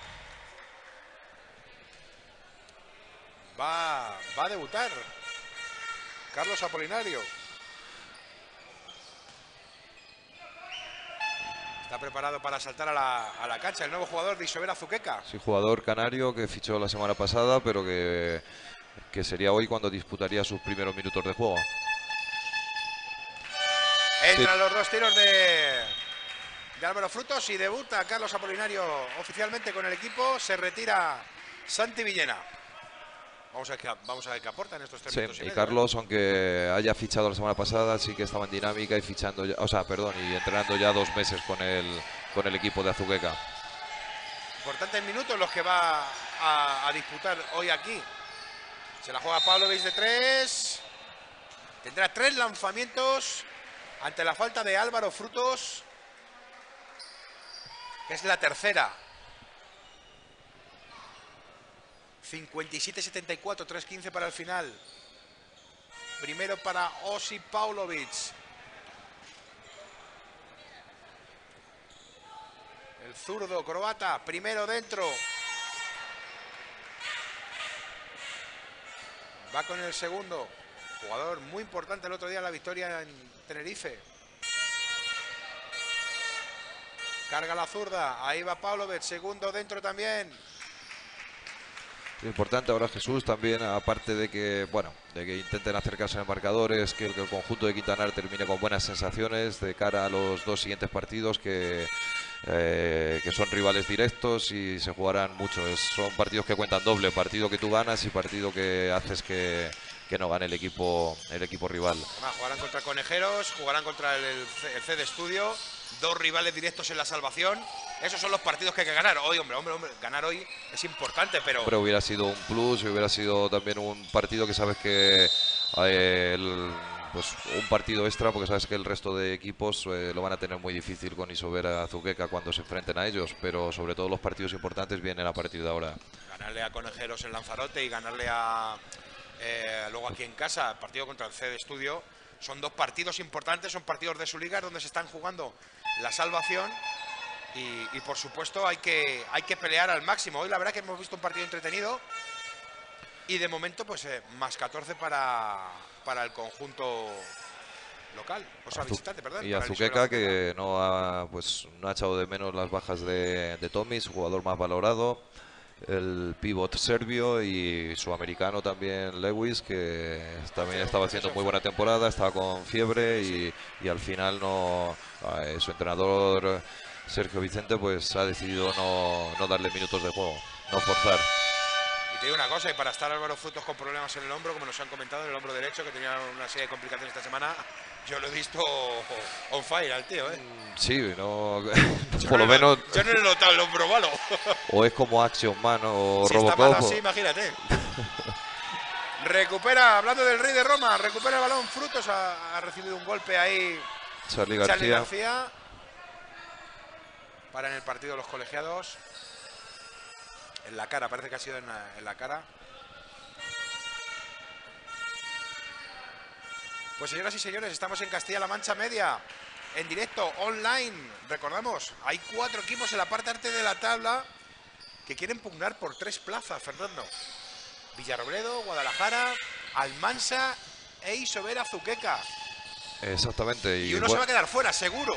Va, va a debutar Carlos Apolinario. Está preparado para saltar a la, a la cancha el nuevo jugador de Isobel Azuqueca. Sí, jugador canario que fichó la semana pasada, pero que, que sería hoy cuando disputaría sus primeros minutos de juego. Entran Sí. los dos tiros de, de Álvaro Frutos y debuta Carlos Apolinario oficialmente con el equipo. Se retira Santi Villena. Vamos a ver qué, vamos a ver qué aporta en estos tres Sí, minutos y y medio, Carlos, aunque haya fichado la semana pasada, sí que estaba en dinámica y fichando, ya, o sea, perdón, y entrenando ya dos meses con el, con el equipo de Azuqueca. Importantes minutos los que va a, a disputar hoy aquí. Se la juega Pavlovich de tres. Tendrá tres lanzamientos ante la falta de Álvaro Frutos, que es la tercera. cincuenta y siete setenta y cuatro, tres quince para el final. Primero para Osip Pavlovich. El zurdo croata, primero dentro. Va con el segundo. Jugador muy importante el otro día en la victoria en Tenerife. Carga la zurda. Ahí va Pavlovich. Segundo dentro también. Lo importante ahora, Jesús, también, aparte de que, bueno, de que intenten acercarse al marcador, es que el, que el conjunto de Quintanar termine con buenas sensaciones de cara a los dos siguientes partidos que, eh, que son rivales directos y se jugarán mucho. Es, son partidos que cuentan doble, partido que tú ganas y partido que haces que, que no gane el equipo, el equipo rival. Además, jugarán contra Conejeros, jugarán contra el, el, C, el C de Estudio, dos rivales directos en la salvación. Esos son los partidos que hay que ganar. Hoy, hombre, hombre, hombre, ganar hoy es importante, pero... Pero hubiera sido un plus y hubiera sido también un partido que sabes que... Eh, el, pues un partido extra, porque sabes que el resto de equipos eh, lo van a tener muy difícil con Isobel Azuqueca cuando se enfrenten a ellos, pero sobre todo los partidos importantes vienen a partir de ahora. Ganarle a Conejeros en Lanzarote y ganarle a... Eh, luego aquí en casa, el partido contra el C de Estudio, son dos partidos importantes, son partidos de su liga donde se están jugando la salvación. Y, y por supuesto hay que, hay que pelear al máximo. Hoy la verdad que hemos visto un partido entretenido y de momento pues eh, más catorce para, para el conjunto local, o sea, visitante, perdón. Y Azuqueca, que no ha, pues, no ha echado de menos las bajas de, de Tommy, su jugador más valorado, el pívot serbio y su americano también Lewis, que también estaba haciendo muy buena temporada, estaba con fiebre y, y al final no eh, su entrenador Sergio Vicente pues ha decidido no, no darle minutos de juego, no forzar. Y te digo una cosa, y para estar Álvaro Frutos con problemas en el hombro, como nos han comentado, en el hombro derecho, que tenía una serie de complicaciones esta semana, yo lo he visto on fire al tío, ¿eh? Sí, no, yo por no lo menos... Yo no le he notado el hombro malo. O es como Action Man o si Robocop. Está mal así, imagínate. Recupera, hablando del Rey de Roma, recupera el balón Frutos, ha, ha recibido un golpe ahí Charly García. Charly García. Para en el partido los colegiados. En la cara, parece que ha sido en la, en la cara. Pues señoras y señores, estamos en Castilla-La Mancha Media, en directo, online. Recordamos, hay cuatro equipos en la parte arte de la tabla que quieren pugnar por tres plazas, Fernando. Villarrobledo, Guadalajara, Almansa e Isobel Azuqueca. Exactamente. Y, y uno bueno, se va a quedar fuera, seguro.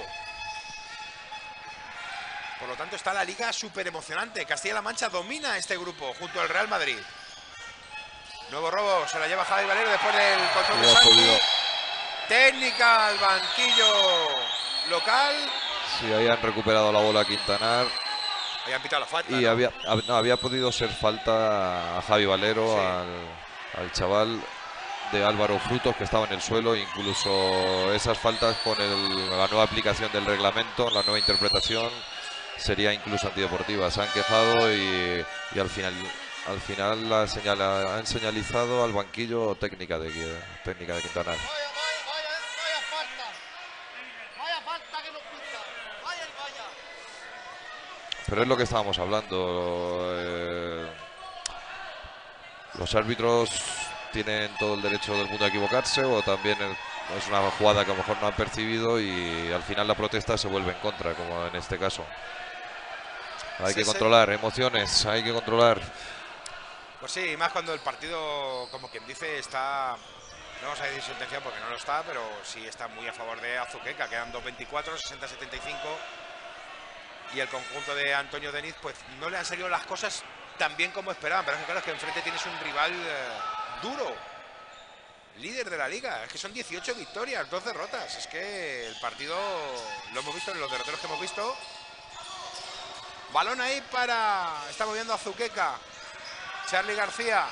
Por lo tanto, está la liga súper emocionante. Castilla-La Mancha domina este grupo junto al Real Madrid. Nuevo robo, se la lleva Javi Valero después del control de Santi. Técnica al banquillo local. Sí, ahí han recuperado la bola Quintanar. Ahí han pitado la falta. Y ¿no? había, no, había podido ser falta a Javi Valero Sí. al... al chaval de Álvaro Frutos, que estaba en el suelo. Incluso esas faltas con el, la nueva aplicación del reglamento, la nueva interpretación, sería incluso antideportiva. Se han quejado y, y al final al final la señala, han señalizado al banquillo técnica de, técnica de Quintanar. Vaya, vaya, vaya, vaya falta. Vaya falta que nos pita. Vaya y vaya. Pero es lo que estábamos hablando. Eh, los árbitros tienen todo el derecho del mundo a equivocarse, o también es una jugada que a lo mejor no han percibido y al final la protesta se vuelve en contra, como en este caso. Hay que controlar emociones, hay que controlar. Pues sí, más cuando el partido, como quien dice, está, no vamos a decir sentenciado porque no lo está, pero sí está muy a favor de Azuqueca. Quedan dos veinticuatro, sesenta setenta y cinco. Y el conjunto de Antonio Deniz, pues no le han salido las cosas tan bien como esperaban. Pero es que claro, es que enfrente tienes un rival eh, duro, líder de la liga. Es que son dieciocho victorias, dos derrotas. Es que el partido lo hemos visto en los derroteros que hemos visto. Balón ahí para... Está moviendo Azuqueca. Charly García.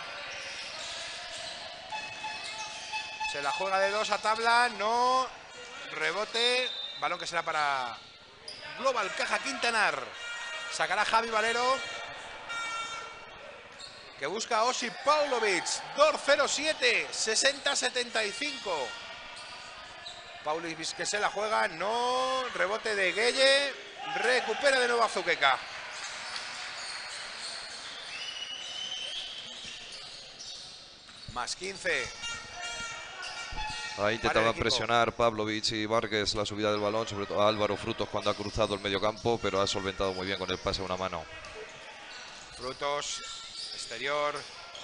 Se la juega de dos a tabla. No. Rebote. Balón que será para Global Caja Quintanar. Sacará Javi Valero, que busca a Osip Paulovic. dos cero siete. sesenta setenta y cinco. Paulovic que se la juega. No. Rebote de Gueye. Recupera de nuevo Azuqueca. Más quince. Ahí intentaban presionar Pavlovic y Vargas la subida del balón, sobre todo a Álvaro Frutos cuando ha cruzado el mediocampo, pero ha solventado muy bien con el pase a una mano. Frutos, exterior.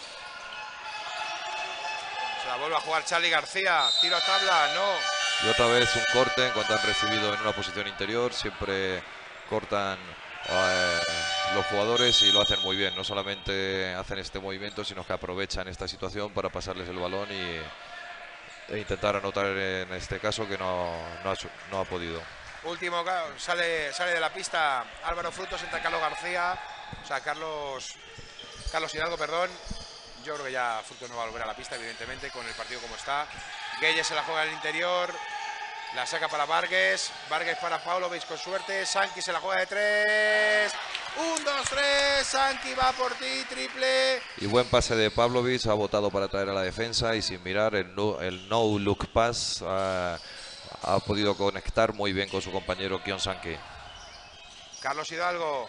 Se la vuelve a jugar Charly García. Tiro a tabla, no. Y otra vez un corte en cuanto han recibido en una posición interior. Siempre cortan eh, los jugadores y lo hacen muy bien. No solamente hacen este movimiento, sino que aprovechan esta situación para pasarles el balón y e intentar anotar en este caso, que no, no, ha, no ha podido. Último, sale, sale de la pista Álvaro Frutos, entra Carlos García, o sea, Carlos, Carlos Hidalgo, perdón. Yo creo que ya Frutos no va a volver a la pista, evidentemente, con el partido como está. Gueye se la juega al interior, la saca para Vargas, Vargas para Paulovic con suerte, Sanki se la juega de tres. Un, dos, tres, Sanki va por ti, triple. Y buen pase de Pavlovic, ha votado para traer a la defensa y sin mirar el no, el no look pass ha, ha podido conectar muy bien con su compañero Kion Sanki. Carlos Hidalgo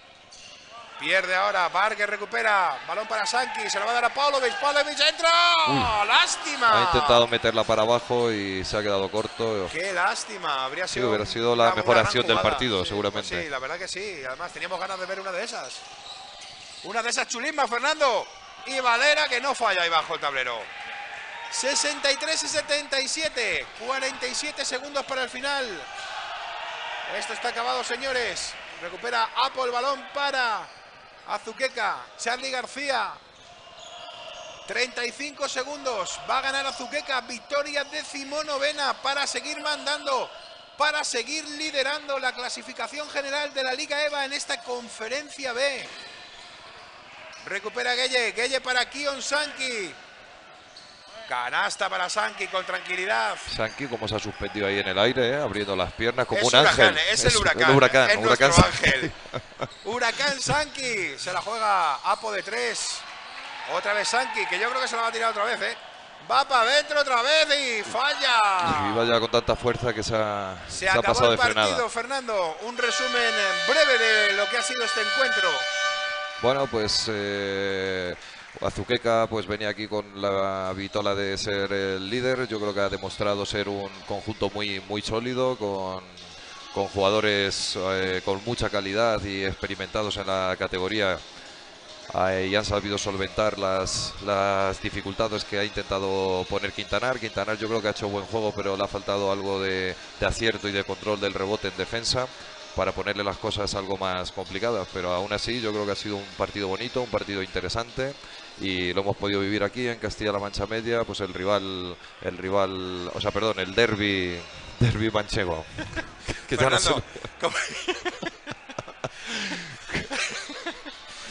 pierde ahora, Vargas recupera, balón para Sanki, se lo va a dar a Paulovic, Paulovic entra. Uy, lástima. Ha intentado meterla para abajo y se ha quedado corto. Qué lástima, habría sido, sí, hubiera sido la mejor acción del partido, sí, seguramente. Pues sí, la verdad que sí, además teníamos ganas de ver una de esas. Una de esas chulismas, Fernando. Y Valera que no falla ahí bajo el tablero. sesenta y tres a setenta y siete, cuarenta y siete segundos para el final. Esto está acabado, señores. Recupera Apo el balón para Azuqueca, Charly García. treinta y cinco segundos. Va a ganar Azuqueca. Victoria decimonovena para seguir mandando, para seguir liderando la clasificación general de la Liga EVA en esta conferencia B. Recupera Gueye. Gueye para Kion Sanki. Canasta para Sanki con tranquilidad. Sanki como se ha suspendido ahí en el aire, ¿eh? Abriendo las piernas como es un ángel. Huracán, es el huracán. El huracán, es huracán nuestro ángel. Huracán Sanki. Se la juega Apo de tres. Otra vez Sanki, que yo creo que se la va a tirar otra vez, ¿eh? Va para adentro otra vez y falla. Y vaya con tanta fuerza que se ha, se se ha acabó pasado el de frenada. partido, Fernando. Un resumen breve de lo que ha sido este encuentro. Bueno, pues eh, Azuqueca pues venía aquí con la vitola de ser el líder. Yo creo que ha demostrado ser un conjunto muy, muy sólido, con, con jugadores eh, con mucha calidad y experimentados en la categoría. Eh, y han sabido solventar las, las dificultades que ha intentado poner Quintanar. Quintanar yo creo que ha hecho buen juego, pero le ha faltado algo de, de acierto y de control del rebote en defensa para ponerle las cosas algo más complicadas, pero aún así yo creo que ha sido un partido bonito, un partido interesante, y lo hemos podido vivir aquí en Castilla-La Mancha Media. Pues el rival, el rival, o sea, perdón, el derbi, derbi manchego. Que Fernando, el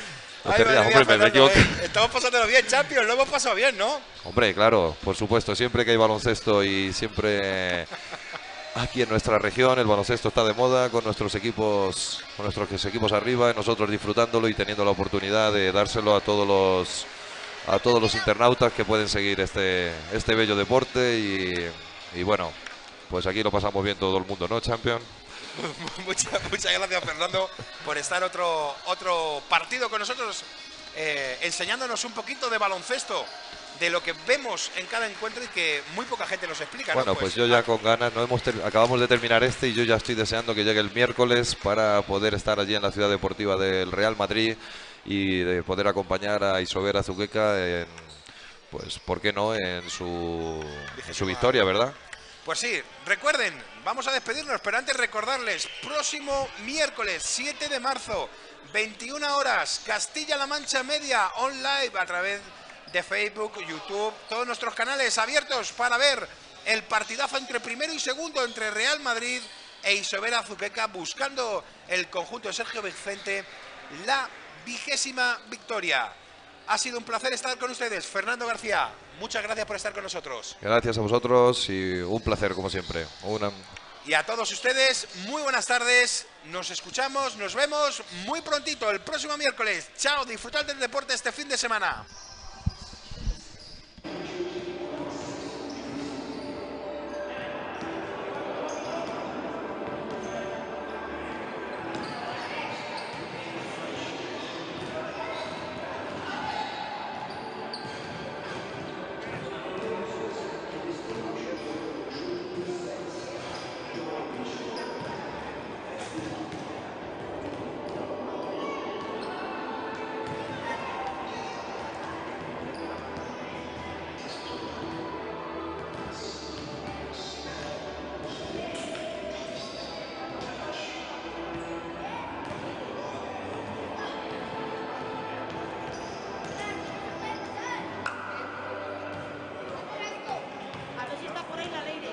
No Ay, te rías, madre mía, hombre, me Fernando, veo que... eh, Estamos pasándolo bien, Champions, lo hemos pasado bien, ¿no? Hombre, claro, por supuesto, siempre que hay baloncesto y siempre aquí en nuestra región el baloncesto está de moda con nuestros equipos, con nuestros equipos arriba y nosotros disfrutándolo y teniendo la oportunidad de dárselo a todos los a todos los internautas que pueden seguir este este bello deporte y, y bueno, pues aquí lo pasamos bien todo el mundo, ¿no, Champion? muchas, muchas gracias, Fernando, por estar otro, otro partido con nosotros, eh, enseñándonos un poquito de baloncesto, de lo que vemos en cada encuentro y que muy poca gente nos explica. Bueno, ¿no? pues, pues yo ya con ganas, no hemos acabamos de terminar este y yo ya estoy deseando que llegue el miércoles para poder estar allí en la ciudad deportiva del Real Madrid y de poder acompañar a Isobel Azuqueca en, pues, ¿por qué no?, en su, en su victoria, ¿verdad? Pues sí, recuerden, vamos a despedirnos, pero antes recordarles, próximo miércoles siete de marzo, veintiuna horas, Castilla-La Mancha Media, online a través de Facebook, YouTube, todos nuestros canales abiertos para ver el partidazo entre primero y segundo, entre Real Madrid e Isobel Azuqueca, buscando el conjunto de Sergio Vicente la vigésima victoria. Ha sido un placer estar con ustedes. Fernando García, muchas gracias por estar con nosotros. Gracias a vosotros y un placer como siempre. Una... Y a todos ustedes, muy buenas tardes. Nos escuchamos, nos vemos muy prontito el próximo miércoles. Chao, disfrutad del deporte este fin de semana.